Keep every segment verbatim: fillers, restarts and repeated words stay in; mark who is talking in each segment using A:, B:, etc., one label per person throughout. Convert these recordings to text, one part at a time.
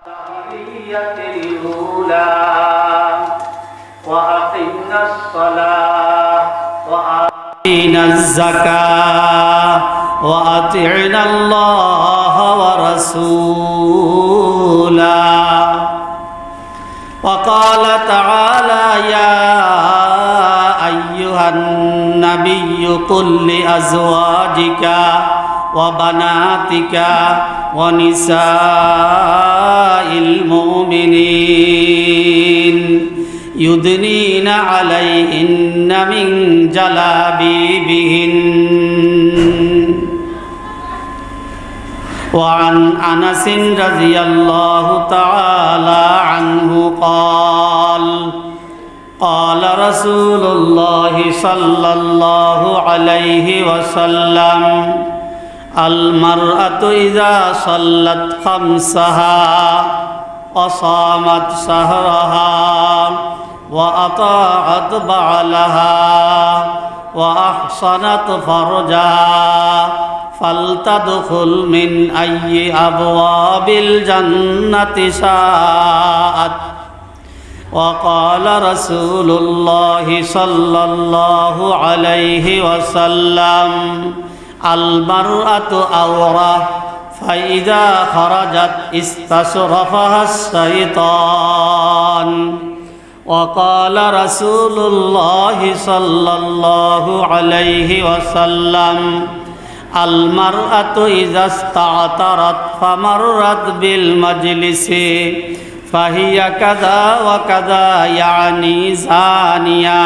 A: وآتينا الزكاة وأطعنا الله ورسوله وقال تعالى يا أيها النبي قل لأزواجك وبناتك ونساء المؤمنين يدنين عليهن من جلابيبهن وعن أنس رضي الله تعالى عنه قال قال رسول الله صلى الله عليه وسلم المرأة إذا صلت خمسها وصامت شهرها وأطاعت بعلها وأحصنت فرجها فلتدخل من أي أبواب الجنة شاءت وقال رسول الله صلى الله عليه وسلم المرأة عورة فإذا خرجت استشرفها الشيطان وقال رسول الله صلى الله عليه وسلم المرأة إذا استعطرت فمرت بالمجلس فهي كذا وكذا يعني زانية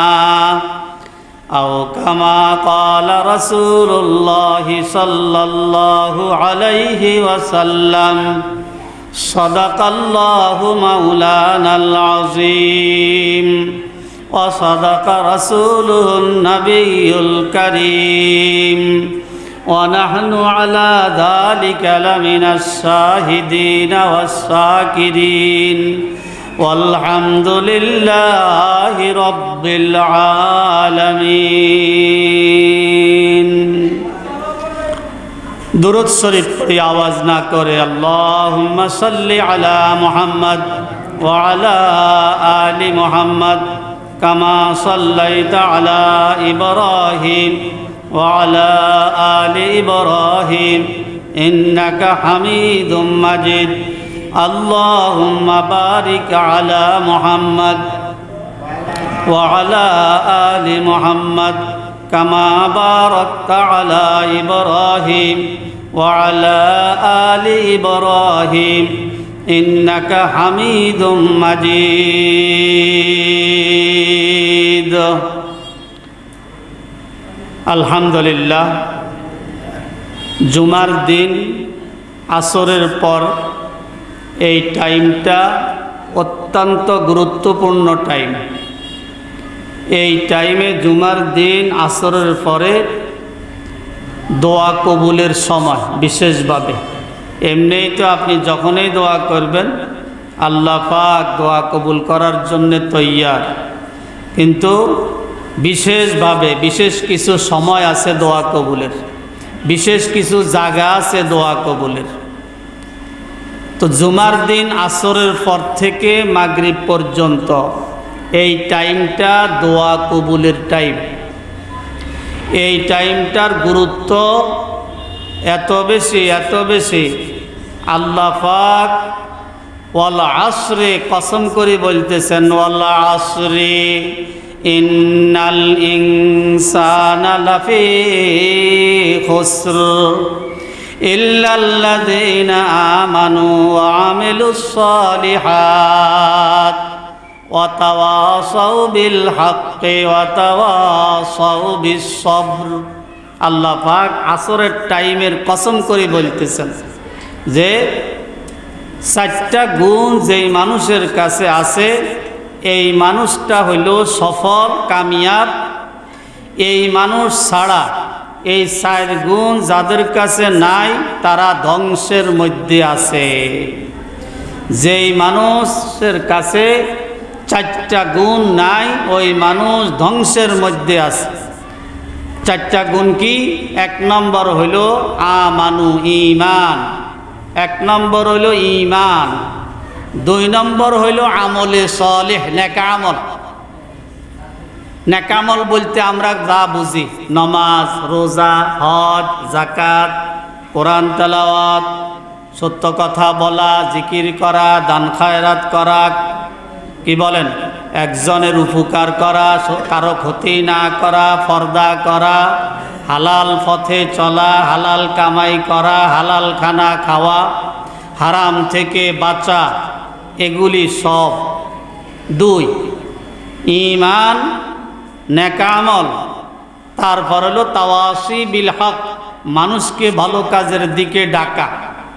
A: أو كما قال رسول الله صلى الله عليه وسلم صدق الله مولانا العظيم وصدق رسوله النبي الكريم ونحن على ذلك لمن الشاهدين والشاكرين والحمد لله رب العالمين दुरूद शरीफ पढ़ी आवाज ना करे अल्लाहुम्मा सल्लि अला मुहम्मद व अला आलि मुहम्मद कमा सल्लैता अला इब्राहीम व अला आलि इब्राहीम इन्नका हमीदुम मजीद अल्लाहुम्मा बारिक अला मुहम्मद व अला आलि मुहम्मद कमा बारकता अला इब्राहीम व अला आलि इब्राहीम इन्नका हमीदुम मजीद। अल्हम्दुलिल्लाह जुमार दिन আসরের পর এই টাইমটা অত্যন্ত গুরুত্বপূর্ণ টাইম। এই টাইমে জুমার দিন আসরের পরে দোয়া কবুলের সময় বিশেষভাবে। এমনিই তো আপনি যখনই দোয়া করবেন আল্লাহ পাক দোয়া কবুল করার জন্য তৈয়ার, কিন্তু বিশেষভাবে বিশেষ কিছু সময় আছে দোয়া কবুলের, বিশেষ কিছু জায়গা আছে দোয়া কবুলের। তো জুমার দিন আসরের পর থেকে মাগরিব পর্যন্ত এই টাইমটা দোয়া কবুলের টাইম। এই টাইমটার গুরুত্ব এত বেশি এত বেশি, আল্লাহ পাক ওয়াল আসরে কসম করে বলতেছেন ওয়াল আসরে ইন্নাল ইনসানা লাফি খুসর ইল্লাল্লাযীনা আমানু ওয়া আমিলুস সালিহাত ওয়া তাওয়াসাউ বিল হাক্কি ওয়া তাওয়াসাউ বিস সবর। আল্লাহ পাক আসরের টাইমের কসম করে বলতেছেন যে চারটা গুণ যেই মানুষের কাছে আছে এই মানুষটা হইল সফল কামিয়াব। এই মানুষ ছাড়া এই চার গুণ যাদের কাছে নাই তারা ধ্বংসের মধ্যে আছে। যেই মানুষের কাছে চারটা গুণ নাই ওই মানুষ ধ্বংসের মধ্যে আছে। চারটা গুণ কি? এক নম্বর হইল আমানু ঈমান, এক নম্বর হইল ঈমান, দুই নম্বর হইল আমলে সালেহ, নেক আমল। নেক আমল বলতে আমরা যা বুঝি, নামাজ, রোজা, হজ, যাকাত, কোরআন তেলাওয়াত, সত্য কথা বলা, জিকির করা, দান খায়রাত করা, কি বলেন, একজনের উপকার করা, কারো ক্ষতি না করা, পর্দা করা, হালাল পথে চলা, হালাল কামাই করা, হালাল খানা খাওয়া, হারাম থেকে বাঁচা, এগুলি সব। দুই, ঈমান, নেক আমল। তারপর হলো তাওয়াসি বিল হক, মানুষকে ভালো কাজের দিকে ডাকা,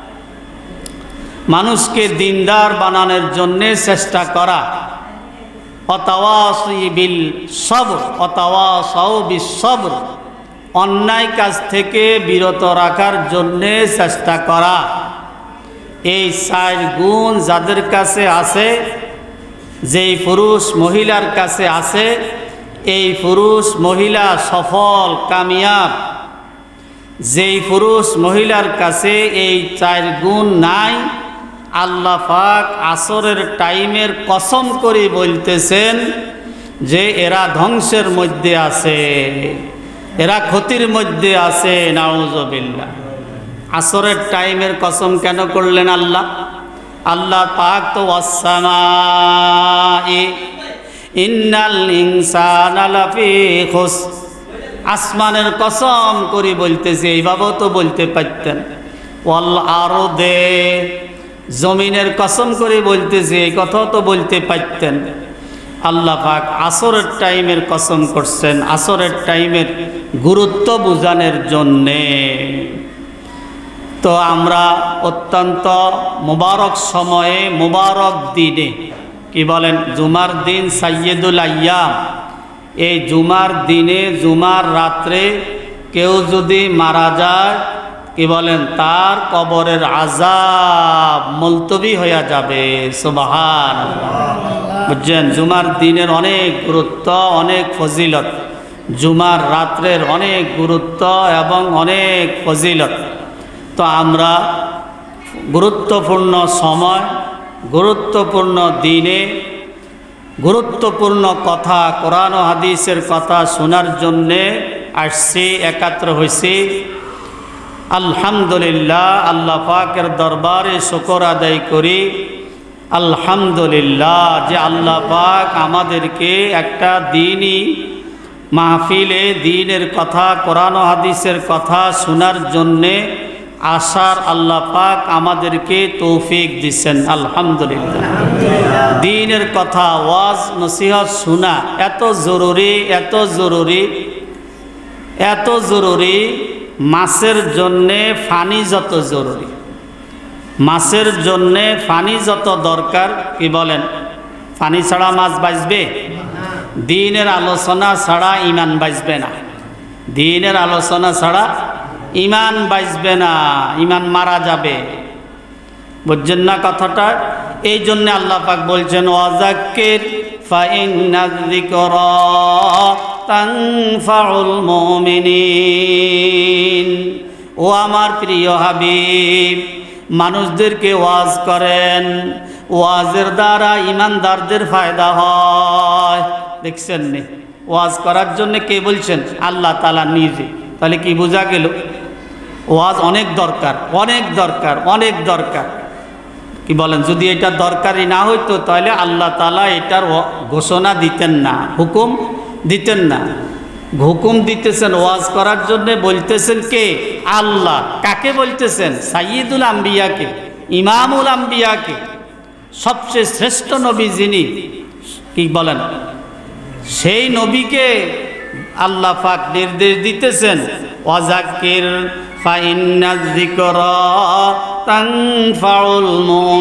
A: মানুষকে দিনদার বানানোর জন্য চেষ্টা করা। অতাওয়াসি বিল সবর, অতাওয়াসাউ বিস সবর, অন্যায় কাজ থেকে বিরত রাখার জন্য চেষ্টা করা। এই চার গুণ যাদের কাছে আছে, যেই পুরুষ মহিলার কাছে আছে, এই পুরুষ মহিলা সফল কামিয়াব। যেই পুরুষ মহিলার কাছে এই চার গুণ নাই, আল্লাহ পাক আসরের টাইমের কসম করে বলতেছেন যে এরা ধ্বংসের মধ্যে আছে, এরা ক্ষতির মধ্যে আছে। নাউযুবিল্লাহ। আসরের টাইমের কসম কেন করলেন আল্লাহ? আল্লাহ পাক তো ওয়াসসামাই ইন্নাল ইনসানা লাফি খুসর, আসমানের কসম করে বলতেছে, এইভাবেও তো বলতে পারতেন। ওয়াল আরদে, জমিনের কসম করে বলতেছে, এই কথাও তো বলতে পারতেন। আল্লাহ পাক আসরের টাইমের কসম করছেন, আসরের টাইমের গুরুত্ব বোঝানোর জন্যে। তো আমরা অত্যন্ত মুবারক সময়ে, মুবারক দিনে, কি বলেন, জুমার দিন সাইয়্যিদুল আইয়াম, এই জুমার দিনে, জুমার রাত্রে কেউ যদি মারা যায়, কি বলেন, তার কবরের আযাব মুলতবি হয়ে যাবে। সুবহানাল্লাহ। বুঝছেন, জুমার দিনের অনেক গুরুত্ব, অনেক ফজিলত, জুমার রাত্রের অনেক গুরুত্ব এবং অনেক ফজিলত। তো আমরা গুরুত্বপূর্ণ সময়, গুরুত্বপূর্ণ দিনে, গুরুত্বপূর্ণ কথা, কোরআন ও হাদিসের কথা শোনার জন্যে আসছি, একাত্র হয়েছি। আলহামদুলিল্লাহ, আল্লাহ পাকের দরবারে শুকর আদায় করি। আলহামদুলিল্লাহ যে আল্লাহ পাক আমাদেরকে একটা দিনই মাহফিলে দ্বীনের কথা, কোরআন ও হাদিসের কথা শোনার জন্যে আসার আল্লাহ পাক আমাদেরকে তৌফিক দিচ্ছেন। আলহামদুলিল্লাহ। দ্বীনের কথা, ওয়াজ নসিহত শোনা এত জরুরি, এত জরুরি, এত জরুরি। মাছের জন্যে পানি যত জরুরি, মাছের জন্যে পানি যত দরকার, কি বলেন, পানি ছাড়া মাছ বাঁচবে? দ্বীনের আলোচনা ছাড়া ঈমান বাঁচবে না, দ্বীনের আলোচনা ছাড়া ঈমান বাঁচবে না, ঈমান মারা যাবে। বুঝছেন না কথাটা? এই জন্য আল্লাহ পাক বলছেন, ওয়াযাক্কির ফাইন্নায যিকরা তানফাউল মুমিনিন। ও আমার প্রিয় হাবিব, মানুষদেরকে ওয়াজ করেন, ওয়াজের দ্বারা ঈমানদারদের ফায়দা হয়। দেখছেন নি, ওয়াজ করার জন্য কে বলছেন? আল্লাহ তাআলা নিজে। তাহলে কি বোঝা গেল? ওয়াজ অনেক দরকার, অনেক দরকার, অনেক দরকার। কি বলেন, যদি এটা দরকারি না হইতো তাহলে আল্লাহ তাআলা এটার ঘোষণা দিতেন না, হুকুম দিতেন না। হুকুম দিতেছেন ওয়াজ করার জন্য, বলতেছেন কে? আল্লাহ। কাকে বলতেছেন? সাইয়্যিদুল আম্বিয়াকে, ইমামুল আম্বিয়াকে, সবচেয়ে শ্রেষ্ঠ নবী যিনি, কি বলেন, সেই নবীকে আল্লাহ পাক নির্দেশ দিতেছেন, ওয়াযাক্কির ফাইন্নায যিকরা তানফাউল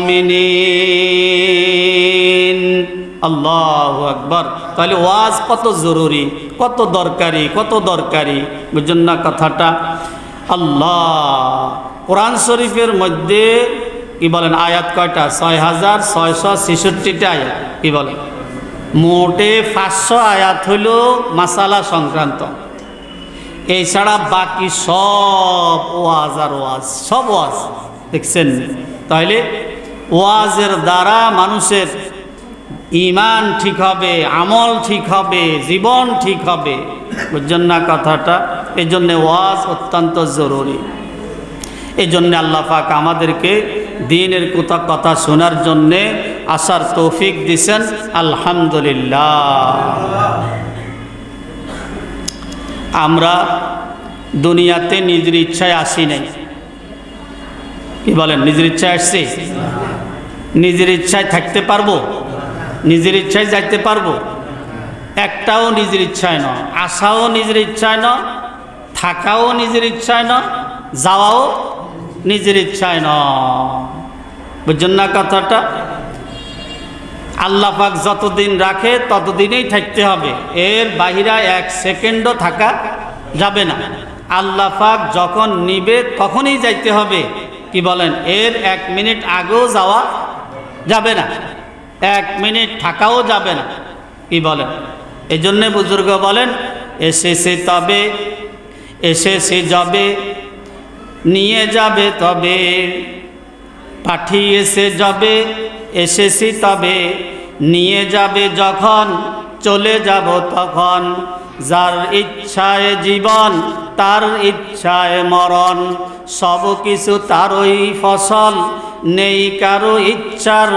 A: মুমিনিন। আল্লাহু আকবার। তাহলে ওয়াজ কত জরুরি, কত দরকারি, কত দরকারি। বুঝুন না কথাটা? আল্লাহ কোরআন শরীফের মধ্যে কি বলেন আয়াত কয়টা? ছয় হাজার ছয়শো ছেষট্টিটা আয়াত। কি বলেন? মোটে পাঁচশো আয়াত হইল মাসালা সংক্রান্ত, এছাড়া বাকি সব ওয়াজ আর ওয়াজ, সব ওয়াজ। দেখছেন? তাহলে ওয়াজের দ্বারা মানুষের ঈমান ঠিক হবে, আমল ঠিক হবে, জীবন ঠিক হবে। বুঝছেন না কথাটা? এই জন্যে ওয়াজ অত্যন্ত জরুরি। এই জন্যে আল্লাহ পাক আমাদেরকে দ্বীনের কথা কথা শোনার জন্যে আসার তৌফিক দিছেন, আলহামদুলিল্লাহ। আমরা দুনিয়াতে নিজের ইচ্ছায় আসি নাই। কি বলেন? নিজের ইচ্ছায় আসছি? নিজের ইচ্ছায় থাকতে পারবো? নিজের ইচ্ছায় যাইতে পারবো? একটাও নিজের ইচ্ছায় নয়। আসাও নিজের ইচ্ছায় নয়, থাকাও নিজের ইচ্ছায় নয়, যাওয়াও নিজের ইচ্ছায় নয়। বুঝছেন না কথাটা? আল্লাহ পাক যতদিন রাখে ততদিনেই থাকতে হবে, এর বাহিরা এক সেকেন্ডও থাকা যাবে না। আল্লাহ পাক যখন নিবে তখনই যাইতে হবে। কি বলেন? এর এক মিনিট আগেও যাওয়া যাবে না, এক মিনিট থাকাও যাবে না। কি বলেন? এই জন্যে বুজুর্গ বলেন, এসেছে তবে এসেছে যাবে, নিয়ে যাবে তবে, পাঠিয়েছে যাবে, এসেছি তবে, নিয়ে যাবে যখন, চলে যাব তখন। যার ইচ্ছায় জীবন, তার ইচ্ছায় মরণ, সব কিছু তারই ফসল, নেই কারো ইচ্ছার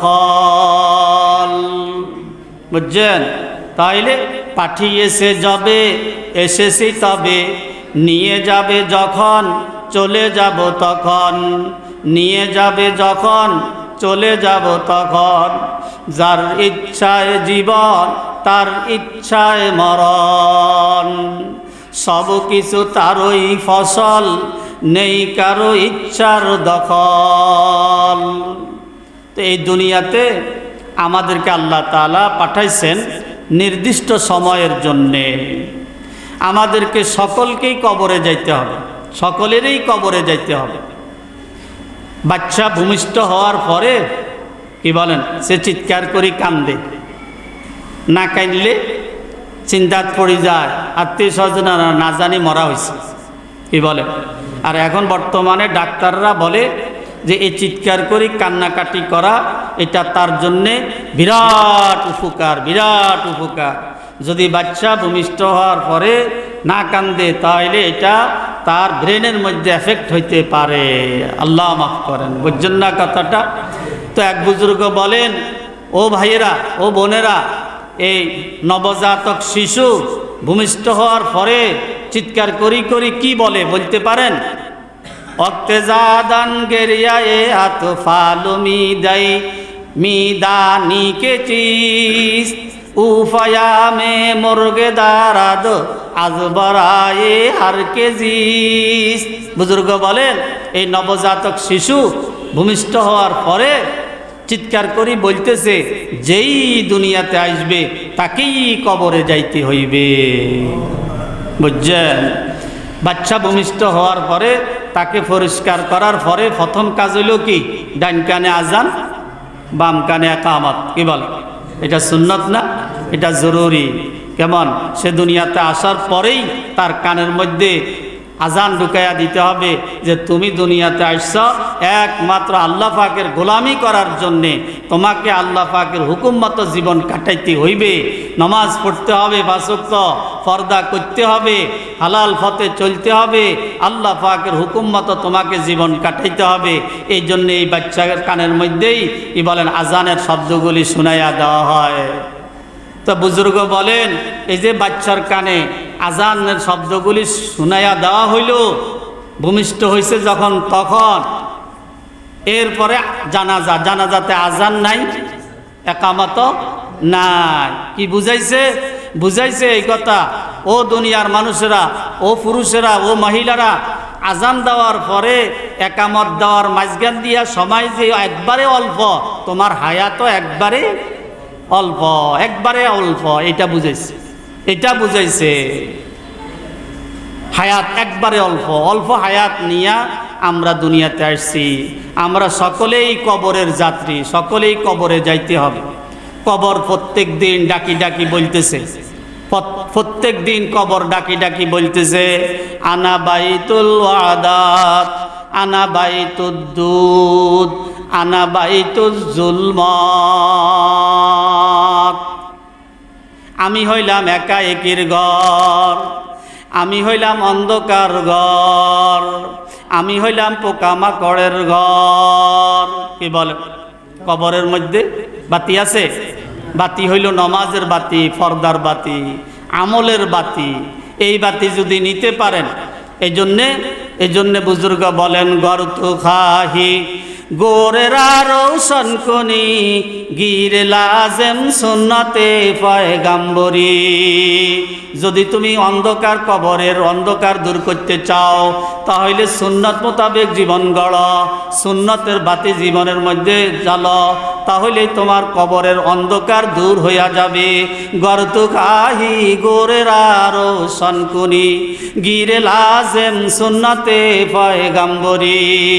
A: দখল। বুঝছেন? তাইলে পাঠিয়েছে যাবে, এসেছি তবে, নিয়ে যাবে যখন, চলে যাব তখন। নিয়ে যাবে যখন, চলে যাব তখন। যার ইচ্ছায় জীবন, তার ইচ্ছায় মরণ, সব কিছু তারই ফসল, নেই কারো ইচ্ছার দখল। তো এই দুনিয়াতে আমাদেরকে আল্লাহ তাআলা পাঠাইছেন নির্দিষ্ট সময়ের জন্যে। আমাদেরকে সকলকেই কবরে যাইতে হবে, সকলেরই কবরে যাইতে হবে। বাচ্চা ভূমিষ্ঠ হওয়ার পরে কি বলেন, সে চিৎকার করে কান্দে, না কাঁদলে চিন্তাত পড়ে যায়, আত্মীয় স্বজনরা না জানি মরা হয়েছে। কি বলে? আর এখন বর্তমানে ডাক্তাররা বলে যে এই চিৎকার করে কান্নাকাটি করা এটা তার জন্যে বিরাট উপকার, বিরাট উপকার। যদি বাচ্চা ভূমিষ্ঠ হওয়ার পরে না কান্দে তাহলে এটা তার ব্রেনের মধ্যে এফেক্ট হইতে পারে। আল্লাহ মাফ করেন। বুঝছেন না কথাটা? তো এক বুজুর্গ বলেন, ও ভাইয়েরা, ও বোনেরা, এই নবজাতক শিশু ভূমিষ্ঠ হওয়ার পরে চিৎকার করি করি কি বলে বলতে পারেন? অক্তেজাদান গেরিয়ায়ে আতফালু মিদাই মিদানি কে চিস উফায়া মে মুরগে দারাদ আজবরায়ে হার কেজিস। বুজুর্গ বলেন, এই নবজাতক শিশু ভূমিষ্ঠ হওয়ার পরে চিৎকার করি বলতেছে, যেই দুনিয়াতে আসবে তাকেই কবরে যাইতে হইবে। বুঝছেন? বাচ্চা ভূমিষ্ঠ হওয়ার পরে তাকে পরিষ্কার করার পরে প্রথম কাজ হইল কি? ডান কানে আজান, বাম কানে ইকামত। কি বলে? এটা সুন্নত না? এটা জরুরি। কেমন? সে দুনিয়াতে আসার পরেই তার কানের মধ্যে আজান ঢুকাইয়া দিতে হবে যে তুমি দুনিয়াতে আসছ একমাত্র আল্লাহ পাকের গোলামি করার জন্যে, তোমাকে আল্লাহ পাকের হুকুম মতো জীবন কাটাইতে হইবে, নামাজ পড়তে হবে, পাঁচ ওয়াক্ত পর্দা করতে হবে, হালাল পথে চলতে হবে, আল্লাহ পাকের হুকুম মতো তোমাকে জীবন কাটাইতে হবে। এই জন্য এই বাচ্চার কানের মধ্যেই কি বলেন আজানের শব্দগুলি শুনাইয়া দেওয়া হয়। তো বুজুর্গ বলেন, এই যে বাচ্চার কানে আজানের শব্দগুলি শুনাইয়া দেওয়া হইল, ভূমিষ্ঠ হয়েছে যখন তখন, এরপরে জানাজা, জানাজাতে আজান নাই, একামত নাই। কি বুঝাইছে? বুঝাইছে এই কথা, ও দুনিয়ার মানুষেরা, ও পুরুষেরা, ও মহিলারা, আজান দেওয়ার পরে একামত দেওয়ার মাঝখান দিয়া সময় যে একবারে অল্প, তোমার হায়াতও একবারে অল্প, একবারে অল্প। এটা বুঝাইছে, এটা বুঝাইছে হায়াত একবারে অল্প, অল্প হায়াত নিয়া আমরা দুনিয়াতে আসছি। আমরা সকলেই কবরের যাত্রী, সকলেই কবরে যাইতে হবে। কবর প্রত্যেক দিন ডাকি ডাকি বলতেছে, প্রত্যেক দিন কবর ডাকি ডাকি বলতেছে, আনা বাইতুল ওয়াদাত, আনা বাইতুদ্দুদ আনা বাইতুজ্জুলমাত। আমি হইলাম একা একির ঘর, আমি হইলাম অন্ধকার ঘর, আমি হইলাম পোকামাকড়ের ঘর। কি বলে? কবরের মধ্যে বাতি আছে? বাতি হইল নমাজের বাতি, ফরদার বাতি, আমলের বাতি। এই বাতি যদি নিতে পারেন, এই জন্যে এই জন্যে বুজুর্গ বলেন গর্তু খাহি গোরেরা রৌশন কনি গিরে লাজেম সুন্নতে পয়গাম্বরী। যদি তুমি অন্ধকার কবরের অন্ধকার দূর করতে চাও, তাহলে সুন্নত মোতাবেক জীবন গড়, সুন্নতের বাতি জীবনের মধ্যে জ্বালো, তাহলে তোমার কবরের অন্ধকার দূর হইয়া যাবে। গর্তু খাহি গোরেরা রৌশন কনি গিরে লাজেম সুন্নতে পয়গাম্বরী।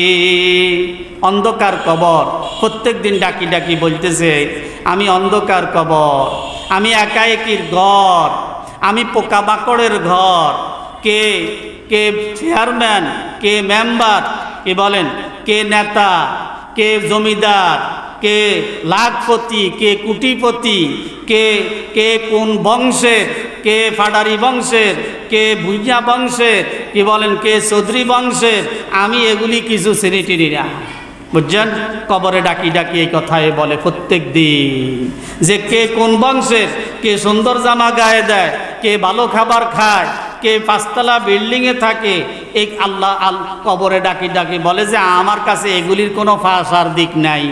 A: অন্ধকার কবর প্রত্যেক দিন ডাকি ডাকি বলতেছে, আমি অন্ধকার কবর, আমি একা একির ঘর, আমি পোকামাকড়ের ঘর। কে কে চেয়ারম্যান, কে মেম্বার, কে বলেন, কে নেতা, কে জমিদার, কে লাখপতি, কে কোটিপতি, কে কে কোন বংশের, কে ফাডারি বংশের, কে ভুইয়া বংশের, কি বলেন, কে চৌধুরী বংশের, আমি এগুলি কিছু চিনি না। বুঝছেন? কবরে ডাকি ডাকি এই কথাই বলে প্রত্যেক দিন, যে কে কোন বংশের, কে সুন্দর জামা গায়ে দেয়, কে ভালো খাবার খায়, কে পাঁচতলা বিল্ডিংয়ে থাকে। এই আল্লাহ আল কবরে ডাকি ডাকি বলে যে আমার কাছে এগুলির কোনো ফাঁসার দিক নাই।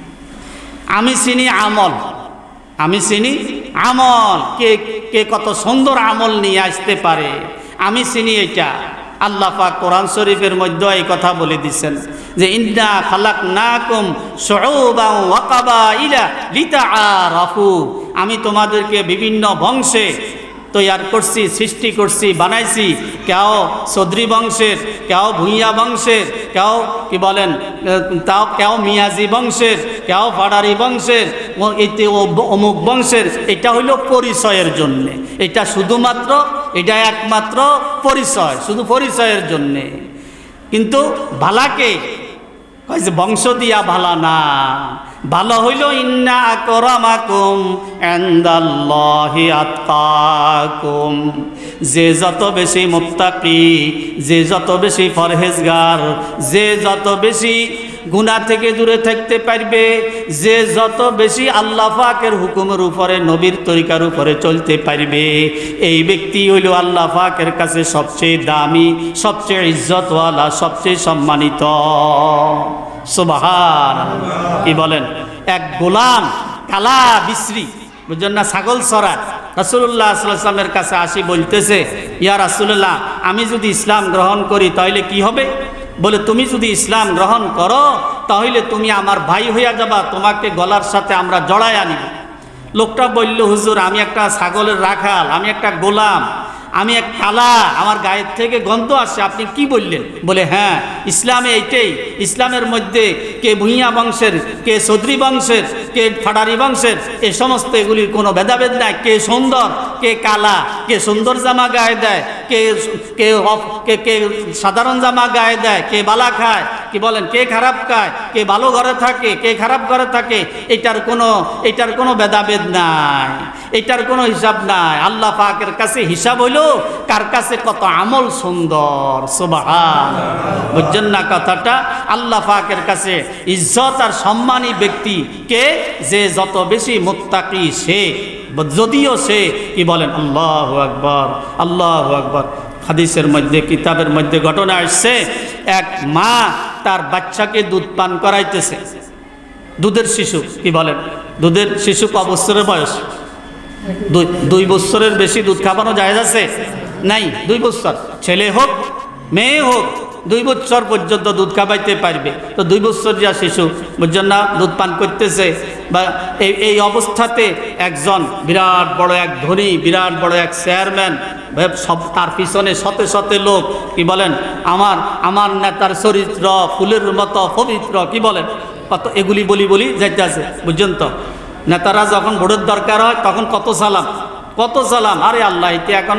A: আমি চিনি আমল, আমি চিনি আমল, কে কে কত সুন্দর আমল নিয়ে আসতে পারে, আমি চিনি এটা। আল্লাহ পাক কোরআন শরীফের মধ্যে এই কথা বলে দিচ্ছেন যে ইন্না খালাকনাকুম শুউবান ওয়া কাবাইলা লিতাআরাফু। আমি তোমাদেরকে বিভিন্ন বংশে তৈয়ার করছি, সৃষ্টি করছি, বানাইছি। কেউ চৌধুরী বংশের, কেউ ভুইয়া বংশের, কেউ কি বলেন তাও কেউ মিয়াজি বংশের, কেউ ফাডারি বংশের, এতে অমুক বংশের। এটা হইল পরিচয়ের জন্যে, এটা শুধুমাত্র, এটা একমাত্র পরিচয়, শুধু পরিচয়ের জন্যে। কিন্তু ভালাকে কয় যে বংশ দিয়া ভালা না, ভালো হইল ইন্না আকরামাকুম ইনদাল্লাহি আতকাকুম। যে যত বেশি মুত্তাকি, যে যত বেশি পরহেজগার, যে যত বেশি গুনাহ থেকে দূরে থাকতে পারবে, যে যত বেশি আল্লাহ পাকের হুকুমের উপরে, নবীর তরিকার উপরে চলতে পারবে, এই ব্যক্তি হইল আল্লাহ পাকের কাছে সবচেয়ে দামি, সবচেয়ে ইজ্জতওয়ালা, সবচেয়ে সম্মানিত। সুবহানাল্লাহ। কি বলেন? এক গোলাম কালা বিশ্রী, বুঝলেন না, ছাগল চড়া রাসূলুল্লাহ সাল্লাল্লাহু আলাইহি ওয়াসাল্লামের কাছে আসি বলতেছে, ইয়া রাসূলুল্লাহ, আমি যদি ইসলাম গ্রহণ করি তাহলে কি হবে? বলে, তুমি যদি ইসলাম গ্রহণ করো তাহলে তুমি আমার ভাই হইয়া যাবা, তোমাকে গলার সাথে আমরা জড়ায় আনিব। লোকটা বলল, হুজুর, আমি একটা ছাগলের রাখাল, আমি একটা গোলাম, আমি এক কালা, আমার গায়ের থেকে গন্ধ আসে, আপনি কি বললেন? বলে, হ্যাঁ, ইসলামে এইটাই। ইসলামের মধ্যে কে ভুইয়া বংশের, কে চৌধুরী বংশের, কে ফাডারি বংশের, এই সমস্ত এগুলির কোনো ভেদাভেদ নাই। কে সুন্দর, কে কালা, কে সুন্দর জামা গায়ে দেয়, কে কে কে কে সাধারণ জামা গায়ে দেয়, কে বালা খায়, কি বলেন, কে খারাপ খায়, কে ভালো ঘরে থাকে, কে খারাপ ঘরে থাকে, এটার কোনো এটার কোনো ভেদাভেদ নাই, এটার কোনো হিসাব নাই। আল্লাহ পাকের কাছে হিসাব হইল কার কাছে কত আমল সুন্দর। সুবহানাল্লাহ। বুঝছেন না কথাটা? আল্লাহ পাকের কাছে ইজ্জত আর সম্মানী ব্যক্তি কে? যে যত বেশি মুত্তাকি সে, যদিও সে কি বলেন, আল্লাহু আকবার, আল্লাহু আকবার। হাদিসের মধ্যে, কিতাবের মধ্যে ঘটনা আসছে, এক মা তার বাচ্চাকে দুধ পান করাইতেছে, দুধের শিশু, কি বলেন, দুধের শিশু ক বছরের বয়স? দুই দুই বছরের বেশি দুধ খাওয়ানো জায়েজ আছে? নাই। দুই বছর, ছেলে হোক মেয়ে হোক, দুই বছর পর্যন্ত দুধ খাওয়াইতে পারবে। তো দুই বছর যা শিশু, বুঝছেন না, দুধ পান করতেছে, বা এই এই অবস্থাতে একজন বিরাট বড় এক ধনী, বিরাট বড় এক চেয়ারম্যান, সব তার পিছনে শতে শতে লোক, কি বলেন, আমার আমার নেতার চরিত্র ফুলের মতো পবিত্র, কি বলেন, কত এগুলি বলি বলি যাইতে আছে। বুঝছেন তো, নেতারা যখন ভোটের দরকার হয় তখন কত সালাম, কত সালাম। আরে আল্লাহ, এতে এখন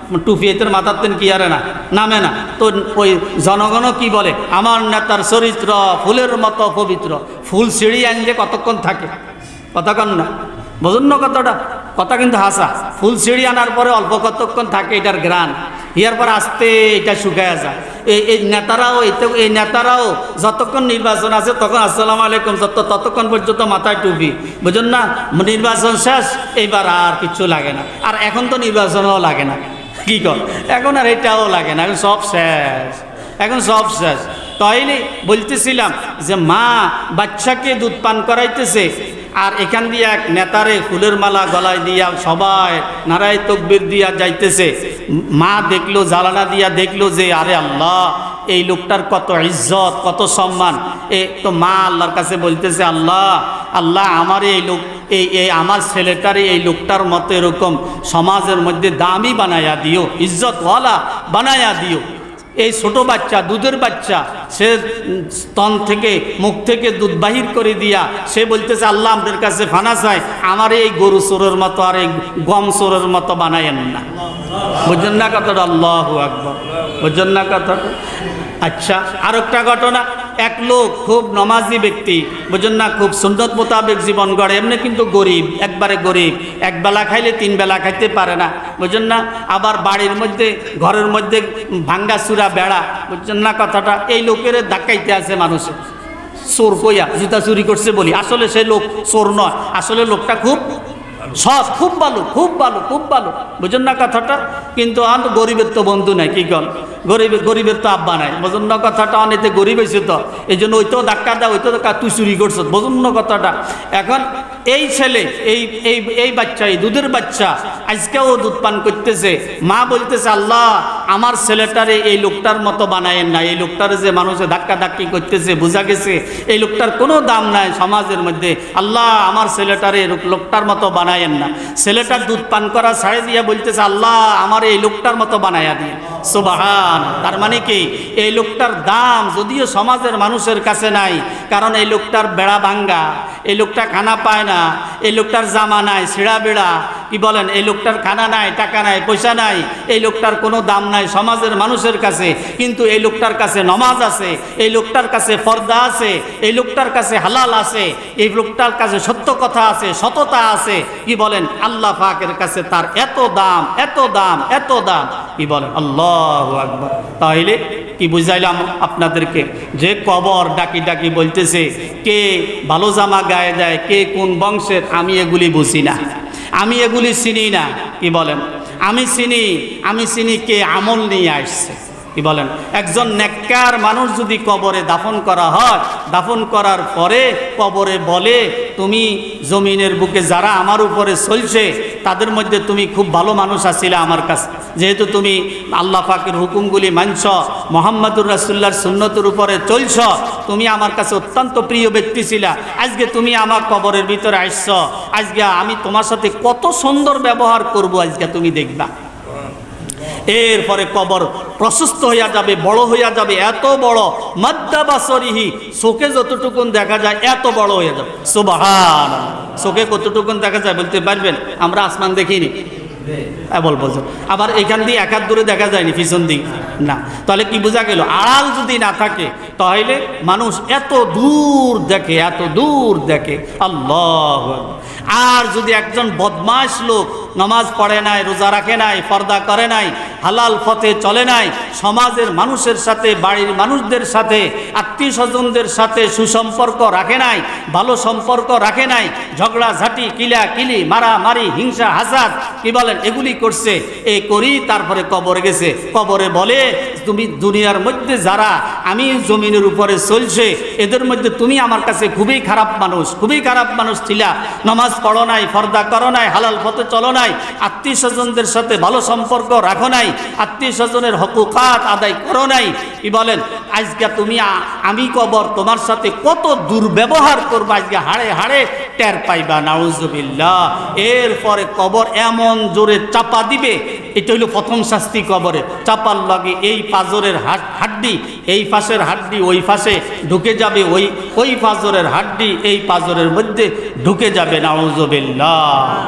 A: টুপি এদের মাথাতেন কি আরে না নামে না, তো ওই জনগণও কি বলে, আমার নেতার চরিত্র ফুলের মতো পবিত্র। ফুল সিঁড়ি আনলে কতক্ষণ থাকে, কতক্ষণ না, বুঝুন না কতটা কথা কিন্তু হাসা। ফুল সিঁড়ি আনার পরে অল্প কতক্ষণ থাকে এটার গ্রান, ইয়ার পর আস্তে এটা শুকায়া যায়। এই এই নেতারাও এই নেতারাও যতক্ষণ নির্বাচন আছে তখন আসসালামু আলাইকুম যত ততক্ষণ পর্যন্ত মাথায় টুপি, বুঝুন না। নির্বাচন শেষ, এইবার আর কিছু লাগে না। আর এখন তো নির্বাচনও লাগে না, কি কর, এখন আর এটাও লাগে না, এখন সব শেষ, এখন সব শেষ। তাইলে বলতেছিলাম যে মা বাচ্চাকে দুধ পান করাইতেছে, আর এখান দিয়ে এক নেতারে ফুলের মালা গলায় দিয়া সবাই নারায় তকবীর দিয়া যাইতেছে। মা দেখলো, জ্বালানা দিয়া দেখলো যে আরে আল্লাহ, এই লোকটার কত ইজ্জত, কত সম্মান। এ তো মা আল্লাহর কাছে বলতেছে, আল্লাহ আল্লাহ আমার এই লোক এই এই আমার ছেলেটারে এই লোকটার মতো এরকম সমাজের মধ্যে দামি বানায়া দিও, ইজ্জতওয়ালা বানায়া দিও। এই ছোট বাচ্চা, দুধের বাচ্চা, সে স্তন থেকে মুখ থেকে দুধ বাহির করে দিয়া সে বলতেছে আল্লাহ আমাদের কাছে ফানা চাই, আমার এই গরু চোরের মতো আর এই গম চোরের মতো বানায়েন না। বুঝছেন না কথাটা? আল্লাহু আকবার, বুঝছেন না কথাটা? আচ্ছা, আর একটা ঘটনা, এক লোক খুব নমাজি ব্যক্তি, বুঝছেন না, খুব সুন্নত মোতাবেক জীবন গড়ে, এমনি কিন্তু গরিব, একবারে গরিব, এক বেলা খাইলে তিন বেলা খাইতে পারে না, বুঝছেন না। আবার বাড়ির মধ্যে ঘরের মধ্যে ভাঙ্গা চূড়া বেড়া, বুঝছেন না কথাটা। এই লোকের ধাক্কাইতে আছে মানুষে, চোর কইয়া জুতা চুরি করছে বলি, আসলে সে লোক চোর নয়, আসলে লোকটা খুব সৎ, খুব ভালো, খুব ভালো, খুব ভালো, বুঝুন না কথাটা। কিন্তু আর গরিবের তো বন্ধু নাই, কি কল, গরিবের গরিবের তো আব্বা নাই, বুঝুন না কথাটা। অনেকে গরিব হয়েছে তো এই জন্য ওই তো ধাক্কা দেয়, ওই তো ধাক্কা তুই চুরি করছ, বুঝুন না কথাটা। এখন এই ছেলে, এই এই এই বাচ্চা, এই দুধের বাচ্চা আজকেও দুধ পান করতেছে। মা বলতেছে আল্লাহ আমার ছেলেটারে এই লোকটার মতো বানায়েন না, এই লোকটারে যে মানুষে ধাক্কা ধাক্কি করতেছে, বোঝা গেছে এই লোকটার কোনো দাম নাই সমাজের মধ্যে, আল্লাহ আমার ছেলেটারে লোকটার মতো বানায়েন না। ছেলেটার দুধ পান করা ছাড়ে দিয়ে বলতেছে আল্লাহ আমার এই লোকটার মতো বানায়া দিয়ে। সুবহান। তার মানে কি, এই লোকটার দাম যদিও সমাজের মানুষের কাছে নাই, কারণ এই লোকটার বেড়া ভাঙ্গা, এই লোকটা খানা পায় না, এই লোকটার জামা নাই, ছিঁড়া বেড়া, কি বলেন, এই লোকটার খানা নাই, টাকা নাই, পয়সা নাই, এই লোকটার কোনো দাম নাই সমাজের মানুষের কাছে। কিন্তু এই লোকটার কাছে নমাজ আছে, এই লোকটার কাছে পর্দা আছে, এই লোকটার কাছে হালাল আছে, এই লোকটার কাছে সত্য কথা আছে, সততা আছে, কি বলেন, আল্লাহ পাকের কাছে তার এত দাম, এত দাম, এত দাম, কি বলেন, আল্লাহু আকবার। তাইলে কি বুঝাইলাম আপনাদেরকে, যে কবর ডাকি ডাকি বলতেছে কে ভালো জামা গায়ে দেয়, কে কোন বংশের, আমি এগুলি বুঝি না, আমি এগুলি চিনি না, কি বলেন, আমি চিনি, আমি চিনি কে আমল নিয়ে আসছে, কি বলেন। একজন নেককার মানুষ যদি কবরে দাফন করা হয়, দাফন করার পরে কবরে বলে তুমি জমিনের বুকে যারা আমার উপরে চলছে তাদের মধ্যে তুমি খুব ভালো মানুষ আছিলে আমার কাছে, যেহেতু তুমি আল্লাহ পাকের হুকুমগুলি মানছ, মুহাম্মদুর রাসূলুল্লাহর সুন্নতের উপরে চলছ, তুমি আমার কাছে অত্যন্ত প্রিয় ব্যক্তি ছিলা, আজকে তুমি আমার কবরের ভিতরে আসছ, আজকে আমি তোমার সাথে কত সুন্দর ব্যবহার করব, আজকে তুমি দেখবা। এরপরে কবর প্রশস্ত হইয়া যাবে, বড় হইয়া যাবে, এত বড়, মাদ্দা বাসরিহি, চোখে যতটুকুন দেখা যায় এত বড় হইয়া যাবে। সুবহানাল্লাহ। চোখে কতটুকুন দেখা যায় বলতে পারবেন? আমরা আসমান দেখিনি, বলবো, আবার এখান দিয়ে এক হাত দূরে দেখা যায়নি, পিছন দিক না, তাহলে কি বোঝা গেল, আড়াল যদি না থাকে তাহলে মানুষ এত দূর দেখে, এত দূর দেখে। আল্লাহ। আর যদি একজন বদমাশ লোক নামাজ পড়ে নাই, রোজা রাখে নাই, পর্দা করে নাই, হালাল পথে চলে নাই, সমাজের মানুষের সাথে, বাড়ির মানুষদের সাথে, আত্মীয় স্বজনদের সাথে সুসম্পর্ক রাখে নাই, ভালো সম্পর্ক রাখে নাই, ঝগড়া ঝাঁটি, কিলা কিলি, মারামারি, হিংসা হাসাদ, কি বলেন, এগুলি করছে, এই করি তারপরে কবরে গেছে, কবরে বলে তুমি দুনিয়ার মধ্যে যারা আমি জমিনের উপরে চলছে এদের মধ্যে তুমি আমার কাছে খুবই খারাপ মানুষ, খুবই খারাপ মানুষ ছিলা, নামাজ পড়ো নাই, পর্দা করো নাই, হালাল পথে চলো নাই, আত্মীয় স্বজনদের সাথে ভালো সম্পর্ক রাখো নাই, আত্মীয় স্বজনের হকুকাত আদায় করো নাই, কি বলেন, আজকে তুমি আমি কবর তোমার সাথে কত দুর্ব্যবহার করবো, আজকে হাড়ে হাড়ে টের পাইবা। নাউজুবিল্লাহ। এরপরে কবর এমন জোরে চাপা দিবে, এটা হইল প্রথম শাস্তি কবরে, চাপার লাগে এই পাজরের হাড্ডি এই পাশের হাড্ডি ওই পাশে ঢুকে যাবে, ওই ওই পাজরের হাড্ডি এই পাজরের মধ্যে ঢুকে যাবে। নাউজুবিল্লাহ।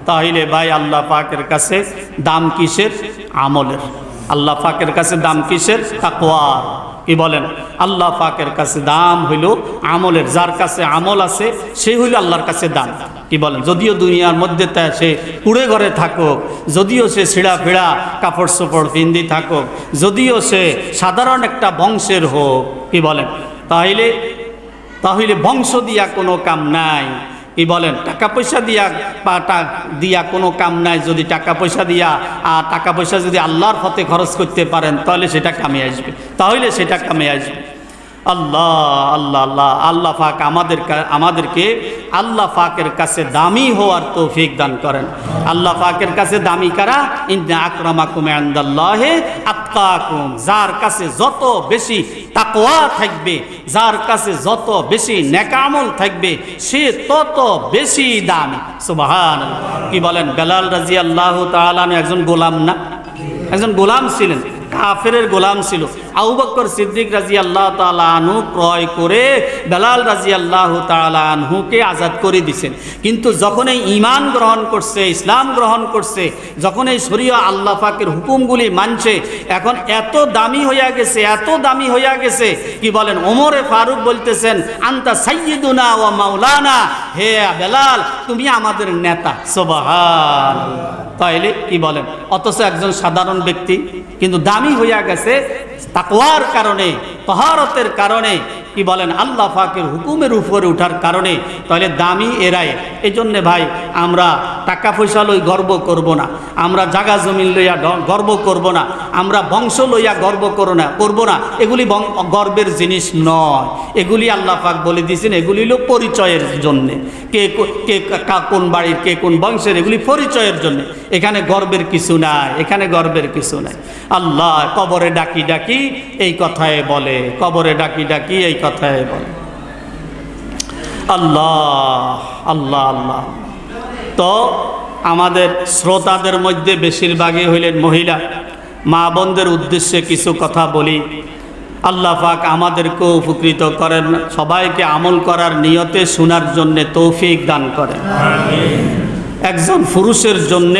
A: তাহলে ভাই আল্লাহ পাকের কাছে দাম কিসের? আমলের। আল্লাহ পাকের কাছে দাম কিসের? তাকওয়ার। কি বলেন? আল্লাহ পাকের কাছে দাম হইল আমলের। যার কাছে আমল আছে সে হইল আল্লাহর কাছে দাম। কি বলেন? যদিও দুনিয়ার মধ্যে তা সে কুড়ে ঘরে থাকুক, যদিও সে ছিঁড়া ফিড়া কাপড় চোপড় পিন্দি থাকুক, যদিও সে সাধারণ একটা বংশের হোক, কি বলেন? তাহলে তাহলে বংশ দিয়া কোনো কাম নাই। কি বলেন? টাকা পয়সা দিয়া বা দিয়া কোনো কাম নাই। যদি টাকা পয়সা দিয়া আর টাকা পয়সা যদি আল্লাহর পথে খরচ করতে পারেন তাহলে সেটা কামে আসবে, তাহলে সেটা কামে আসবে। আল্লাহ আল্লাহ আল্লাহ আল্লাহ পাক আমাদের আমাদেরকে আল্লাহ পাকের কাছে দামি হওয়ার তৌফিক দান করেন। আল্লাহ পাকের কাছে দামি কারা? ইন্না আকরামাকুম ইনদাল্লাহি আতকাকুম। যার কাছে যত বেশি তাকওয়া থাকবে, যার কাছে যত বেশি নেক আমল থাকবে, সে তত বেশি দামি। সুবহানাল্লাহ। কি বলেন? বেলাল রাদিয়াল্লাহু তাআলা একজন গোলাম না? একজন গোলাম ছিলেন, কাফেরের গোলাম ছিল। আবু বকর সিদ্দিক রাদিয়াল্লাহু তাআলা আনহু ক্রয় করে বেলাল রাদিয়াল্লাহু তাআলা আনহুকে আজাদ করে দিয়েছেন। কিন্তু যখন এই ঈমান গ্রহণ করছে, ইসলাম গ্রহণ করছে, যখন এই শরীয়ত আল্লাহ পাকের হুকুমগুলি মানছে, এখন এত দামি হইয়া গেছে, এত দামি হইয়া গেছে। কি বলেন? ওমরে ফারুক বলতেছেন, আনতা সাইয়্যিদুনা ওয়া মাওলানা, হে বেলাল তুমি আমাদের নেতা। সুবহানাল্লাহ। তাইলে কি বলেন? অথচ একজন সাধারণ ব্যক্তি কিন্তু দামি হইয়া গেছে তাকওয়ার কারণে, তাহারতের কারণে। কি বলেন? আল্লাহ পাকের হুকুমের উপরে উঠার কারণে। তাহলে দামি এরাই। এই জন্যে ভাই আমরা টাকা পয়সা লই গর্ব করব না, আমরা জাগা জমিন লইয়া গর্ব করব না, আমরা বংশ লইয়া গর্ব করব না করব না এগুলি গর্বের জিনিস নয়। এগুলি আল্লাহ পাক বলে দিয়েছেন এগুলি হলো পরিচয়ের জন্যে। কে কে কোন বাড়ির, কে কোন বংশের, এগুলি পরিচয়ের জন্য। এখানে গর্বের কিছু নাই, এখানে গর্বের কিছু নাই। আল্লাহ কবরে ডাকি ডাকি এই কথায় বলে, কবরে ডাকি ডাকি এই কথায় বলে। আল্লাহ আল্লাহ আল্লাহ। তো আমাদের শ্রোতাদের মধ্যে বেশিরভাগই হইলেন মহিলা। মা বোনদের উদ্দেশ্যে কিছু কথা বলি। আল্লাহ পাক আমাদেরকেও উপকৃত করেন, সবাইকে আমল করার নিয়তে শোনার জন্যে তৌফিক দান করেন। একজন পুরুষের জন্যে